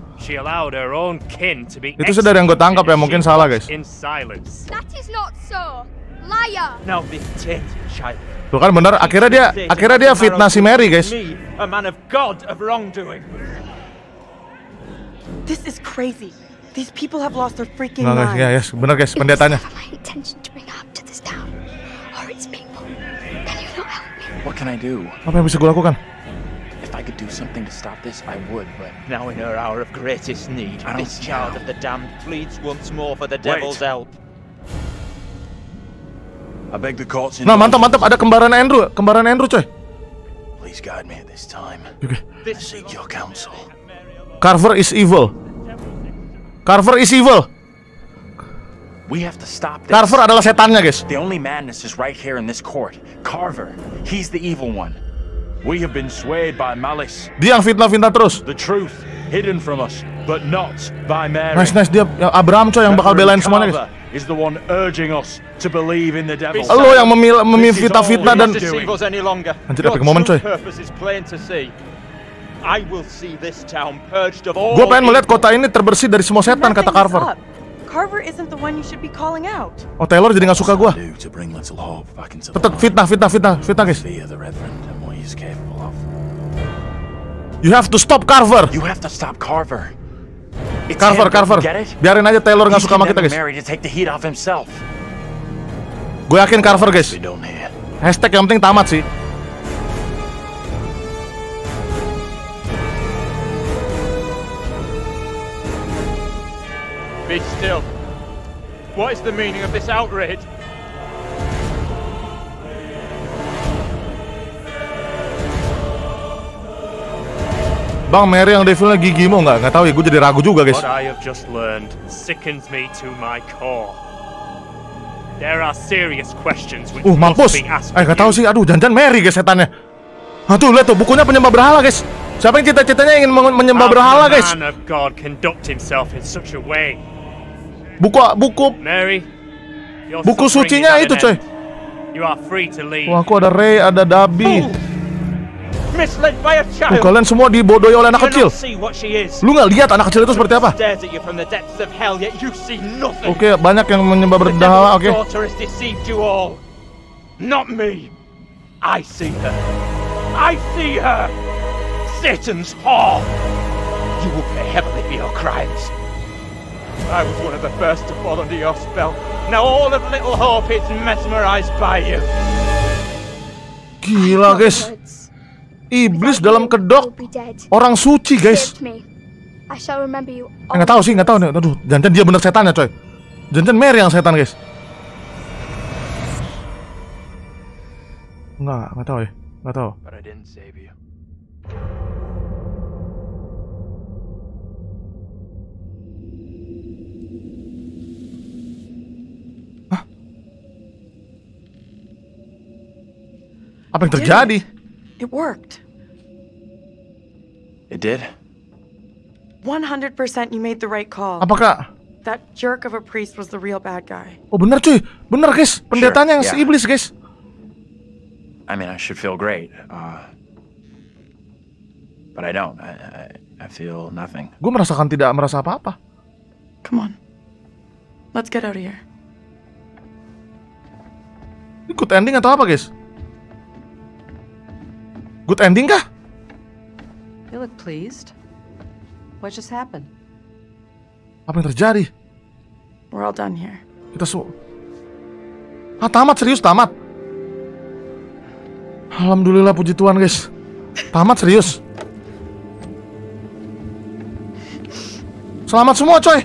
Itu sudah yang gue tangkap ya, mungkin salah guys. That is not so. Liar. Now this tainted child. Tuh kan benar, akhirnya dia fitnah si Mary guys. A man of God of wrongdoing. This is crazy. These people have lost their freaking minds. Ya, yes, benar guys, pendetanya. What can I do? Apa yang bisa gue lakukan? If I could do something to stop this, I would, but now in her hour of greatest need, this child of the damned pleads once more for the devil's help. I beg the court's Nah, mantap, ada kembaran Andrew coy. Please guide me at this time. Okay. I seek your counsel. Carver is evil. We have to stop this. Carver adalah setannya, guys. The only madness is right here in this court. Carver, he's the evil one. We have been swayed by malice. Dia yang fitnah terus. The truth hidden from us, but not by Mary. Nice, dia Abraham coy yang bakal belain semuanya, guys. Is the one urging us to believe in the devil. Lo yang fitnah dan anjir epic moment coy. Gue pengen melihat kota ini terbersih dari semua setan, kata Carver. Carver isn't the one you should be calling out. Oh, Taylor jadi nggak suka gue. Tetap fitnah guys. You have to stop Carver. You have to stop Carver. Carver. Biarin aja Taylor nggak suka sama kita guys. Gue yakin Carver guys. Hashtag yang penting tamat sih. Be still. What is the meaning of this outrage? Bang, Mary yang devilnya gigimu nggak tahu ya, gue jadi ragu juga guys. What I have just learned sickens me to my core. There are serious questions which mampus. Nggak tahu sih, aduh jangan Mary guys setannya. Tuh lihat tuh bukunya penyembah berhala guys. Siapa yang cita-citanya ingin menyembah berhala guys? Man of God conduct himself in such a way. Mary, buku sucinya itu coy. You are free to leave. Wah, aku ada Ray, ada Dabi. Misled by a child. Kalian semua dibodohi oleh anak kecil. Lu nggak lihat anak kecil itu seperti apa? Oke, banyak yang menyembah berhala. Oke. Not me. I see her. Satan's whore. You will pay heavily for your crimes. I was one of the first to fall under your spell. Now all of Little Hope is mesmerized by you. Gila guys. Iblis dalam kedok orang suci guys. Nggak tahu nih. Aduh, jangan dia bener setannya coy. Jangan Mary yang setan guys. Nggak tahu ya. Nggak tahu. Apa yang terjadi? It worked. It did? 100% you made the right call. Apakah? That jerk of a priest was the real bad guy. Oh benar cuy, benar guys. Pendetanya yang yeah. si iblis guys. I mean, I should feel great. But I don't. I feel nothing. Gue merasakan tidak merasa apa-apa. Come on. Let's get out of here. Ini good ending atau apa guys? Good ending kah? You look pleased. What just happened? Apa yang terjadi? We're all done here. Kita tamat, serius tamat. Alhamdulillah, puji Tuhan guys. Tamat serius. Selamat semua coy.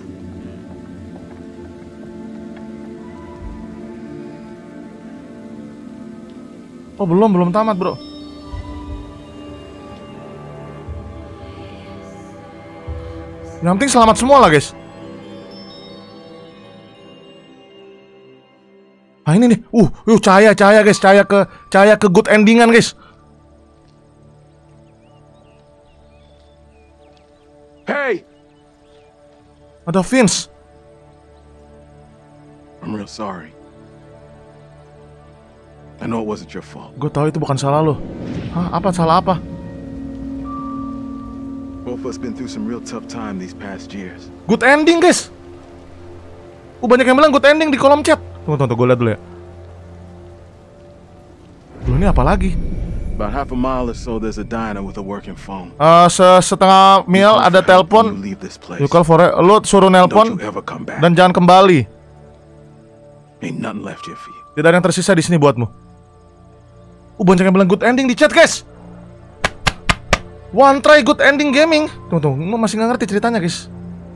Oh belum tamat bro. Yang penting selamat semua lah guys. Ah ini nih, cahaya guys, cahaya ke good endingan guys. Hey, ada Vince. I'm real sorry. I know it wasn't your fault. Gue tahu itu bukan salah lo. Hah, apa salah apa? Both of us been through some real tough time these past years. Good ending guys. Banyak yang bilang good ending di kolom chat. Tunggu, gue lihat dulu ya. Loh, ini apa lagi? About half a mile or so, there's a diner with a working phone. Setengah mil ada telepon. You call for it. Lo suruh nelpon dan jangan kembali. Ain't nothing left here for you. Tidak ada yang tersisa di sini buatmu. Banyak yang bilang good ending di chat guys. One try good ending gaming. Tunggu, masih nggak ngerti ceritanya guys.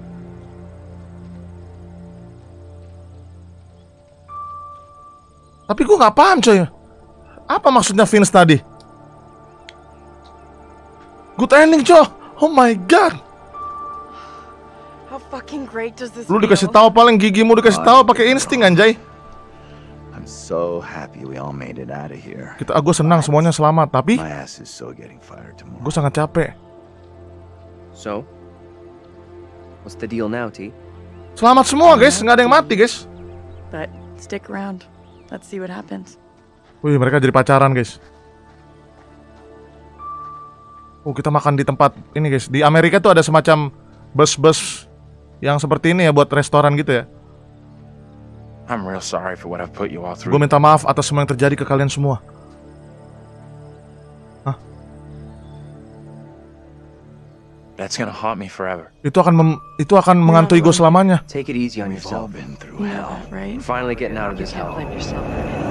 Tapi gue nggak paham coy. Apa maksudnya Vince tadi? Good ending coy. Oh my god. How fucking great does this Lu dikasih tahu paling gigimu dikasih tahu pakai insting anjay. I'm so happy we all made it out of here. Gue senang semuanya selamat, tapi My ass is so getting fired tomorrow. gue sangat capek. So, what's the deal now, T? Selamat semua guys, nggak ada yang mati guys. But stick around. Let's see what happens. Wih, mereka jadi pacaran guys. Kita makan di tempat ini guys. Di Amerika tuh ada semacam bus-bus yang seperti ini ya buat restoran gitu ya. I'm real sorry for what I've put you all through. Gue minta maaf atas semua yang terjadi ke kalian semua. Hah? That's gonna haunt me forever. Itu akan menghantui gue selamanya. Take it easy on yourself. Right? We're finally getting out of this hell. Blame yourself.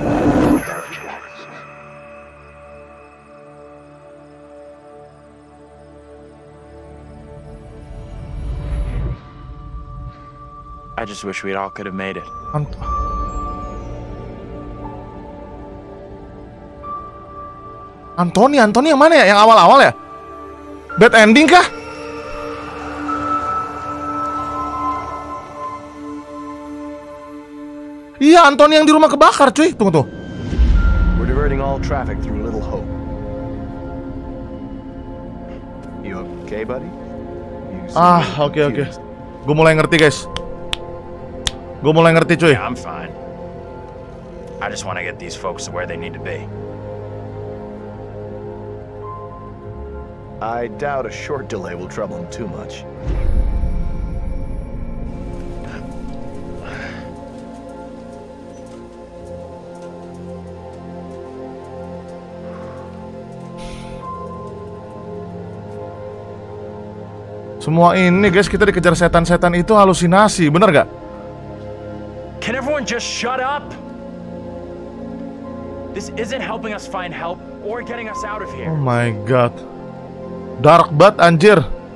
I just wish we all could have made it. Anthony yang mana ya? Yang awal-awal ya? Bad ending kah? Iya, Anthony yang di rumah kebakar cuy. Tunggu. We're diverting all traffic through Little Hope. You okay, buddy? Oke. Gue mulai ngerti guys. Cuy. Yeah, I'm fine. I just want to get these folks to where they need to be. I doubt a short delay will trouble him too much. Semua ini guys, kita dikejar setan-setan itu halusinasi, bener gak? Can everyone just shut up? This isn't helping us find help or getting us out of here. Oh my god. Dark banget anjir.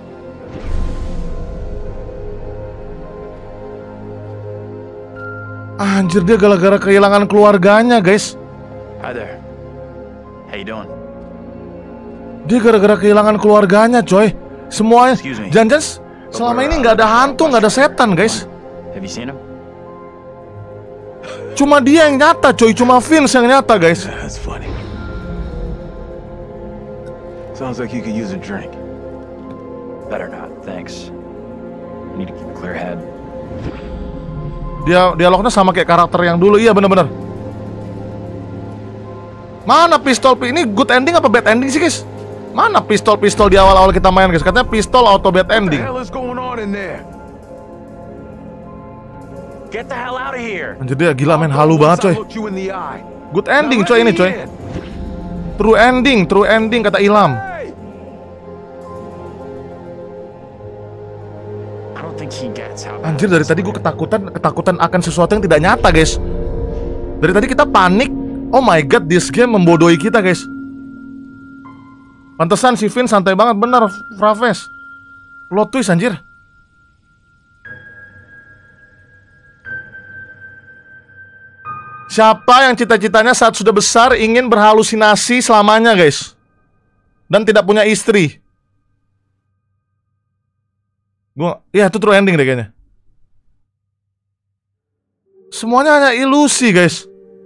Anjir, dia gara-gara kehilangan keluarganya guys. Hi there. How you doing? Dia gara-gara kehilangan keluarganya coy. Semuanya jangan selama ini nggak ada hantu, nggak ada setan guys. Have you seen him? Cuma dia yang nyata coy, cuma Vince yang nyata guys. That's funny. Sounds like you could use a drink. Better not, thanks. I need to keep a clear head. Dia dialognya sama kayak karakter yang dulu. Iya bener-bener. Mana pistol? Ini good ending apa bad ending sih guys? Mana pistol di awal-awal kita main guys? Katanya pistol auto bad ending. What the hell is going on in there? Get the hell out of here. Anjir dia gila men, halu banget coy. Good ending coy ini coy. True ending kata Ilham. Anjir dari tadi gue ketakutan akan sesuatu yang tidak nyata guys. Dari tadi kita panik. Oh my god, this game membodohi kita guys. Pantesan si Vin santai banget, bener Fraves. Plot twist anjir. Siapa yang cita-citanya saat sudah besar ingin berhalusinasi selamanya guys, dan tidak punya istri? Ya itu true ending deh kayaknya. Semuanya hanya ilusi guys.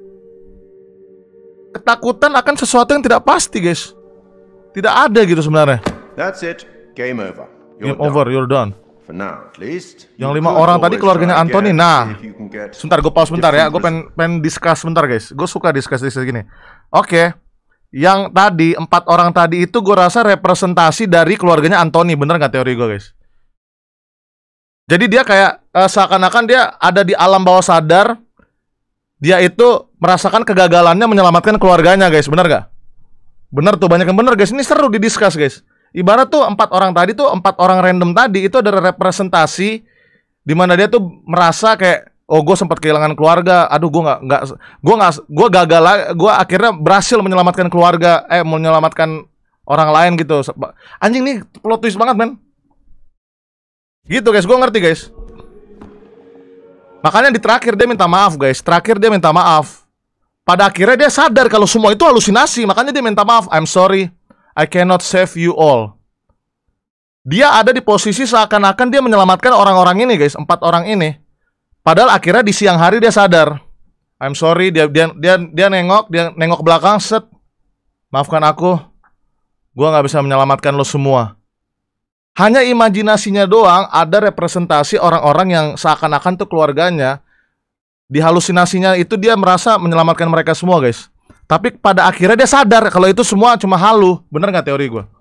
Ketakutan akan sesuatu yang tidak pasti guys. Tidak ada gitu sebenarnya. That's it. Game over. You're done. For now, at least. Yang 5 orang tadi keluarganya Anthony. Nah, sebentar gue pause sebentar ya. Gue pengen discuss sebentar guys. Gue suka discuss gini. Oke. Yang tadi 4 orang tadi itu gue rasa representasi dari keluarganya Anthony. Bener nggak teori gue guys? Jadi dia kayak seakan-akan dia ada di alam bawah sadar. Dia itu merasakan kegagalannya menyelamatkan keluarganya guys. Bener gak? Bener tuh, banyak yang bener guys. Ini seru didiskus guys. Ibarat tuh 4 orang tadi tuh 4 orang random tadi itu ada representasi di mana dia tuh merasa kayak, oh gue sempat kehilangan keluarga. Aduh gue gagal. Gue akhirnya berhasil menyelamatkan keluarga. Menyelamatkan orang lain gitu. Anjing nih plot twist banget men. Gitu guys, gue ngerti guys. Makanya di terakhir dia minta maaf guys. Pada akhirnya dia sadar kalau semua itu halusinasi. Makanya dia minta maaf. I'm sorry, I cannot save you all. Dia ada di posisi seakan-akan dia menyelamatkan orang-orang ini guys, 4 orang ini. Padahal akhirnya di siang hari dia sadar. I'm sorry, dia nengok belakang, set. Maafkan aku. Gua nggak bisa menyelamatkan lo semua. Hanya imajinasinya doang ada representasi orang-orang yang seakan-akan tuh keluarganya. Di halusinasinya itu dia merasa menyelamatkan mereka semua guys. Tapi pada akhirnya dia sadar kalau itu semua cuma halu. Bener gak teori gue?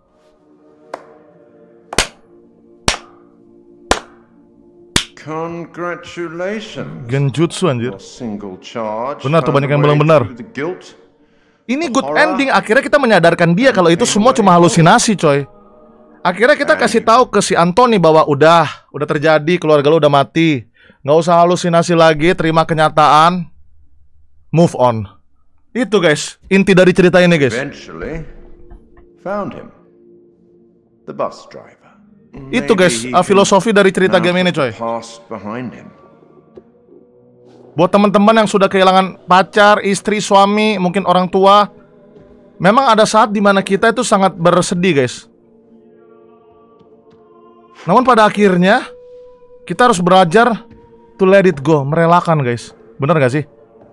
Congratulations. Genjutsu anjir. Benar tuh, banyak yang bilang benar. Ini good ending. Akhirnya kita menyadarkan dia kalau itu semua cuma halusinasi coy. Akhirnya kita kasih tahu ke si Anthony bahwa udah terjadi, keluarga lu udah mati. Nggak usah halusinasi lagi, terima kenyataan. Move on. Itu guys, inti dari cerita ini guys. Eventually found him. The bus driver. Itu guys, filosofi dari cerita game ini coy. Buat teman-teman yang sudah kehilangan pacar, istri, suami, mungkin orang tua, memang ada saat dimana kita itu sangat bersedih guys. Namun pada akhirnya kita harus belajar to let it go, merelakan guys. Bener gak sih?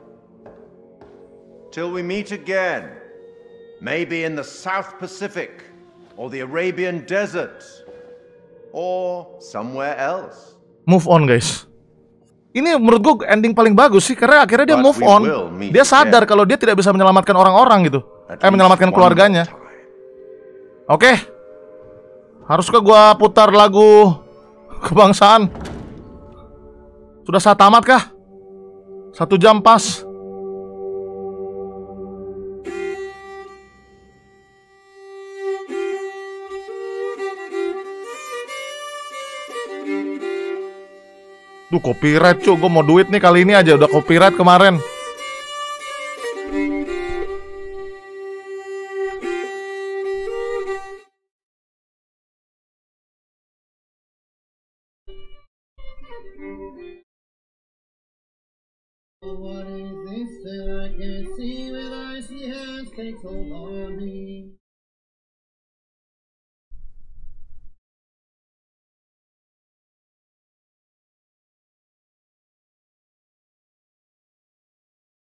Till we meet again, maybe in the South Pacific or the Arabian Desert or somewhere else. Move on guys. Ini menurut gue ending paling bagus sih, karena akhirnya dia move on. Dia sadar kalau dia tidak bisa menyelamatkan orang-orang gitu. Menyelamatkan keluarganya. Oke. Haruskah gua putar lagu kebangsaan? Sudah saat tamat kah? 1 jam pas. Duh, copyright cuy, gue mau duit nih kali ini aja. Udah copyright kemarin.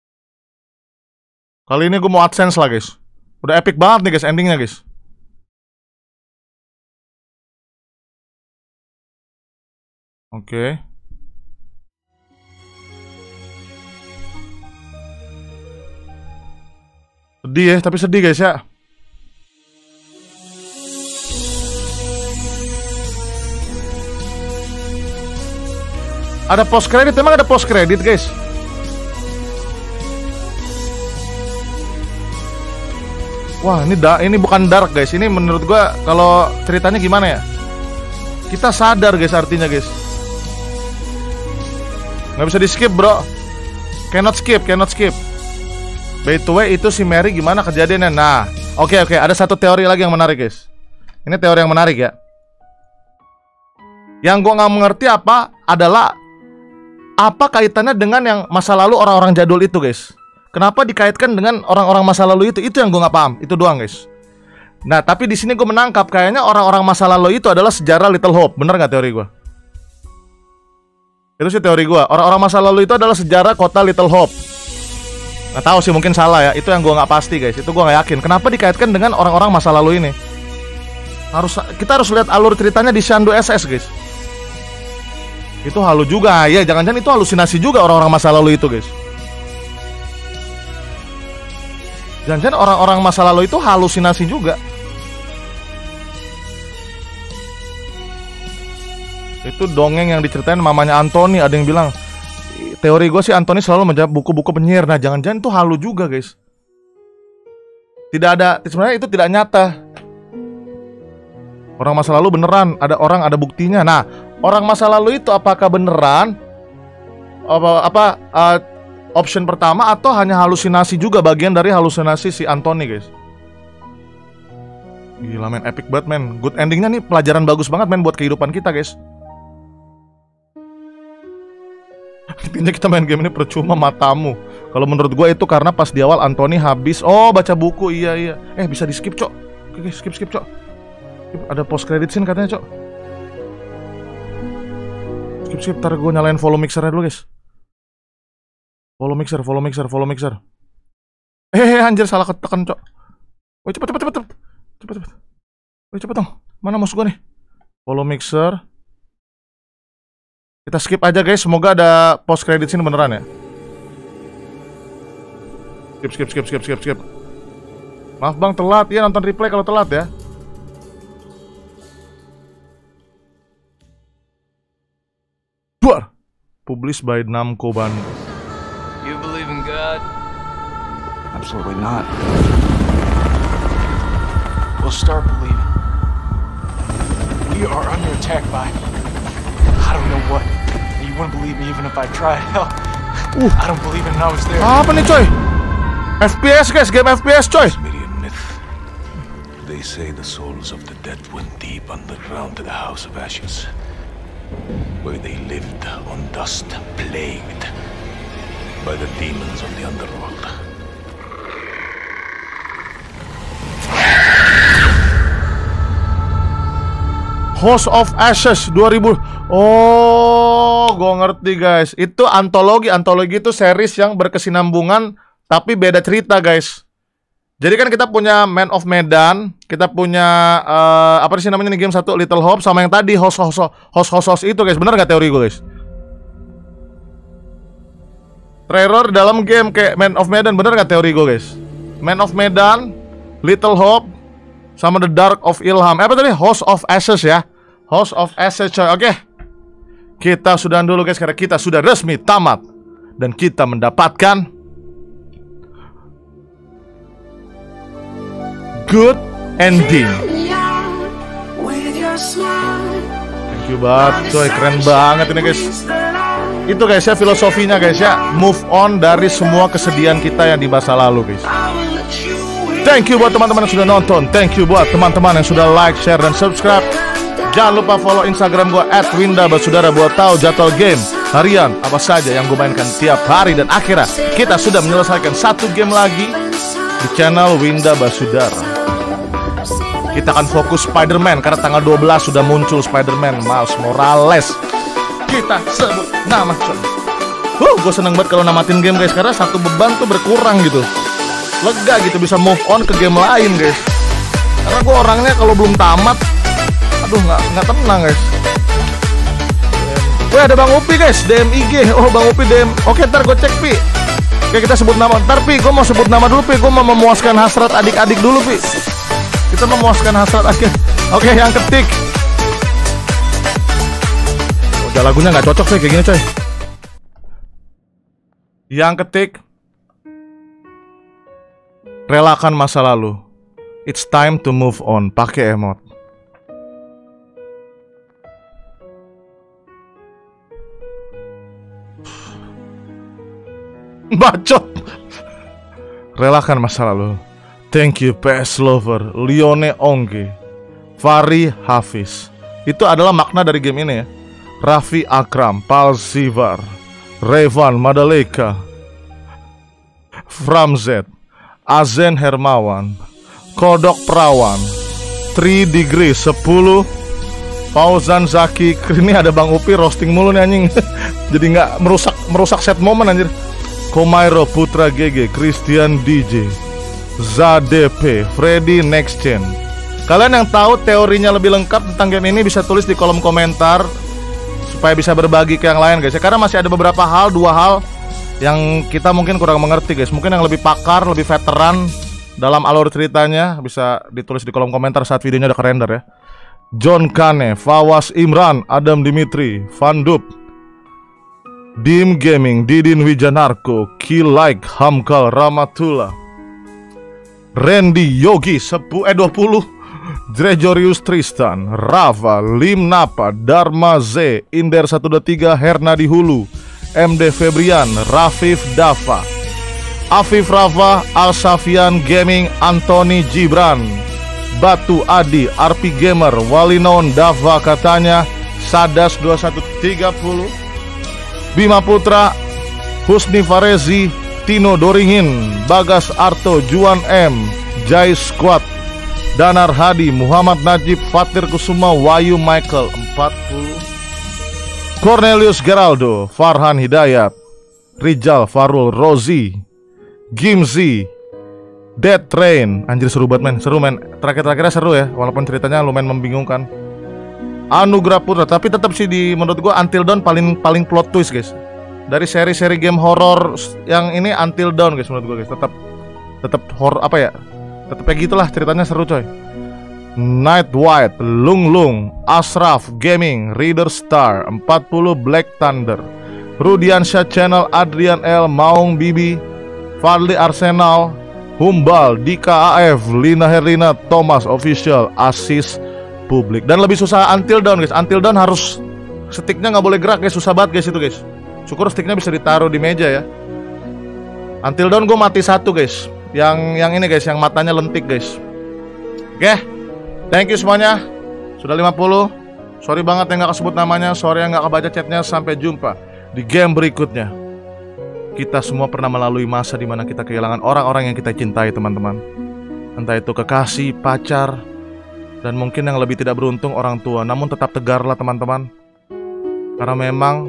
Kali ini gue mau AdSense lah guys. Udah epic banget nih guys endingnya guys. Oke. Sedih ya, tapi sedih guys ya. Ada post credit, emang ada post credit guys? Wah, ini bukan dark guys. Ini menurut gua kalau ceritanya gimana ya? Kita sadar guys artinya guys. Nggak bisa di skip bro. Cannot skip. By the way, itu si Mary gimana kejadiannya? Nah, oke. Ada satu teori lagi yang menarik guys. Ini teori yang menarik ya. Yang gua nggak mengerti adalah apa kaitannya dengan yang masa lalu orang-orang jadul itu guys. Kenapa dikaitkan dengan orang-orang masa lalu itu? Itu yang gue nggak paham. Itu doang guys. Nah tapi di sini gue menangkap kayaknya orang-orang masa lalu itu adalah sejarah Little Hope. Bener nggak teori gue? Itu sih teori gue. Orang-orang masa lalu itu adalah sejarah kota Little Hope. Nggak tahu sih, mungkin salah ya. Itu yang gue nggak pasti guys. Itu gue nggak yakin. Kenapa dikaitkan dengan orang-orang masa lalu ini? Kita harus lihat alur ceritanya di Shandu SS guys. Itu halu juga ya. Jangan-jangan itu halusinasi juga orang-orang masa lalu itu guys. Jangan-jangan orang-orang masa lalu itu halusinasi juga. Itu dongeng yang diceritain mamanya Anthony. Ada yang bilang, teori gue sih Anthony selalu menjawab buku-buku penyihir. Nah jangan-jangan itu halu juga guys. Tidak ada, sebenarnya itu tidak nyata. Orang masa lalu beneran, ada buktinya. Nah orang masa lalu itu apakah beneran option pertama atau hanya halusinasi juga, bagian dari halusinasi si Anthony guys. Gila men, epic banget men. Good endingnya nih, pelajaran bagus banget men buat kehidupan kita guys. Intinya kita main game ini percuma matamu. Kalau menurut gue itu karena pas di awal Anthony habis baca buku. Iya. Bisa di skip cok. Oke, skip cok. Ada post credit scene katanya cok. Skip, ntar gue nyalain follow mixernya dulu guys. Follow mixer. Anjir salah ketekan cok. Woi cepet. Woi cepet dong. Mana mouse gua nih? Follow mixer. Kita skip aja guys. Semoga ada post credit sini beneran ya. Skip. Maaf bang telat ya, nonton replay kalau telat ya. Duar. Published by Namco Bandung. You believe in God? Absolutely not. We'll start believing. We are under attack by I don't know what. You wouldn't believe me even if I tried. Hell, I don't believe it and I was there. Apa nih coy? FPS guys, game FPS coy. They say the souls of the dead went deep underground to the House of Ashes, where they lived on dust, plagued by the demons of the underworld. House of Ashes 2000. Oh, gue ngerti guys. Itu antologi itu series yang berkesinambungan tapi beda cerita guys. Jadi kan kita punya Man of Medan, kita punya apa sih namanya nih game satu Little Hope, sama yang tadi House itu guys. Bener gak teori gue guys? Terror dalam game kayak Man of Medan, bener gak teori gue guys? Man of Medan, Little Hope, sama The Dark of Ilham. Apa tadi? House of Ashes ya. House of Ashes coy. Oke. Kita sudahan dulu guys, karena kita sudah resmi tamat. Dan kita mendapatkan good ending. Thank you banget coy, keren banget ini guys. Itu guys ya filosofinya guys ya. Move on dari semua kesedihan kita yang di masa lalu guys. Thank you buat teman-teman yang sudah nonton. Thank you buat teman-teman yang sudah like, share, dan subscribe. Jangan lupa follow Instagram gue @WindaBasudara buat tahu jadwal game harian apa saja yang gue mainkan tiap hari. Dan akhirnya kita sudah menyelesaikan satu game lagi di channel Winda Basudara. Kita akan fokus Spider-Man karena tanggal 12 sudah muncul Spider-Man Miles Morales. Kita sebut nama. Gue seneng banget kalau namatin game guys, karena satu beban tuh berkurang gitu. Lega gitu, bisa move on ke game lain guys. Karena gue orangnya kalau belum tamat, aduh nggak tenang guys. Wih, ada Bang Upi guys, DM IG. Oh, Bang Upi DM. Oke, ntar gue cek, Pi. Oke, kita sebut nama. Ntar, Pi, gue mau sebut nama dulu, Pi. Gue mau memuaskan hasrat adik-adik dulu, Pi. Kita memuaskan hasrat adik. Oke, yang ketik. Udah lagunya nggak cocok sih kayak gini, coy. Yang ketik. Relakan masa lalu. It's time to move on. Pakai emot. Bacot. Relakan masa lalu. Thank you PS Lover, Lione Ongge, Fari Hafiz. Itu adalah makna dari game ini ya. Raffi Akram, Palzivar, Revan Madaleka, Framzet, Azen Hermawan, Kodok Perawan, 3 Degree 10, Fauzan Zaki. Ini ada Bang Upi roasting mulu nih anjing. Jadi nggak merusak set momen anjir. Komairo Putra GG, Christian DJ, ZDP, Freddy Next Gen. Kalian yang tahu teorinya lebih lengkap tentang game ini bisa tulis di kolom komentar supaya bisa berbagi ke yang lain guys ya. Karena masih ada beberapa hal, 2 hal yang kita mungkin kurang mengerti guys. Mungkin yang lebih pakar, lebih veteran dalam alur ceritanya bisa ditulis di kolom komentar saat videonya udah kerender ya. John Kane, Fawas Imran, Adam Dimitri, Vandup, Dim Gaming, Didin Wijanarko, Kilaik, Hamkal, Ramatullah, Randy Yogi 20, Drejorius Tristan, Rava, Lim Napa, Dharma Z, Inder 123, Hernadi Hulu, MD Febrian, Rafif Dava, Afif Rafa, Al-Safian Gaming, Anthony Gibran, Batu Adi, RP Gamer, Walinon Dava katanya, Sadas 2130, Bima Putra, Husni Farezi, Tino Doringin, Bagas Arto, Juan M, Jai Squad, Danar Hadi, Muhammad Najib, Fatir Kusuma, Wayu Michael 40, Cornelius Geraldo, Farhan Hidayat, Rijal Farul, Rozi, Gimzi, Dead Train. Anjir seru banget men, seru men. Terakhir-terakhirnya seru ya, walaupun ceritanya lumayan membingungkan. Anugerah Putra, tapi tetap sih menurut gua Until Dawn paling plot twist guys. Dari seri-seri game horror yang ini Until Dawn guys menurut gua guys. Tetap horror apa ya? Tetap kayak gitulah ceritanya seru coy. Night White, Lung Lung, Ashraf Gaming, Reader Star 40, Black Thunder, Rudiansyah Channel, Adrian L, Maung Bibi, Fadli Arsenal, Humbal, Dika AF, Lina Herlina, Thomas Official, Asis Publik. Dan lebih susah Until Dawn guys. Until Dawn harus sticknya nggak boleh gerak guys, susah banget guys itu guys. Syukur sticknya bisa ditaruh di meja ya. Until Dawn gue mati 1 guys. Yang ini guys, yang matanya lentik guys. Oke, thank you semuanya. Sudah 50. Sorry banget yang nggak kesebut namanya, sorry yang nggak kebaca chatnya. Sampai jumpa di game berikutnya. Kita semua pernah melalui masa dimana kita kehilangan orang-orang yang kita cintai teman-teman. Entah itu kekasih, pacar, dan mungkin yang lebih tidak beruntung orang tua. Namun tetap tegarlah teman-teman. Karena memang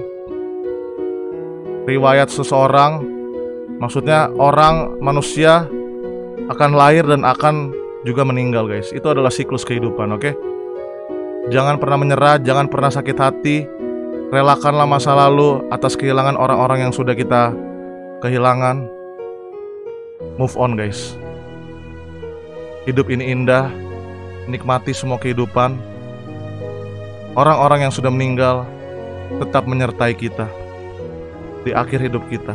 riwayat seseorang, maksudnya orang, manusia akan lahir dan akan juga meninggal guys. Itu adalah siklus kehidupan, oke? Jangan pernah menyerah, jangan pernah sakit hati. Relakanlah masa lalu atas kehilangan orang-orang yang sudah kita kehilangan. Move on guys. Hidup ini indah. Nikmati semua kehidupan. Orang-orang yang sudah meninggal tetap menyertai kita di akhir hidup kita,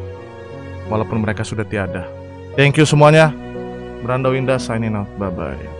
walaupun mereka sudah tiada. Thank you semuanya. Brando Winda signing out. Bye bye.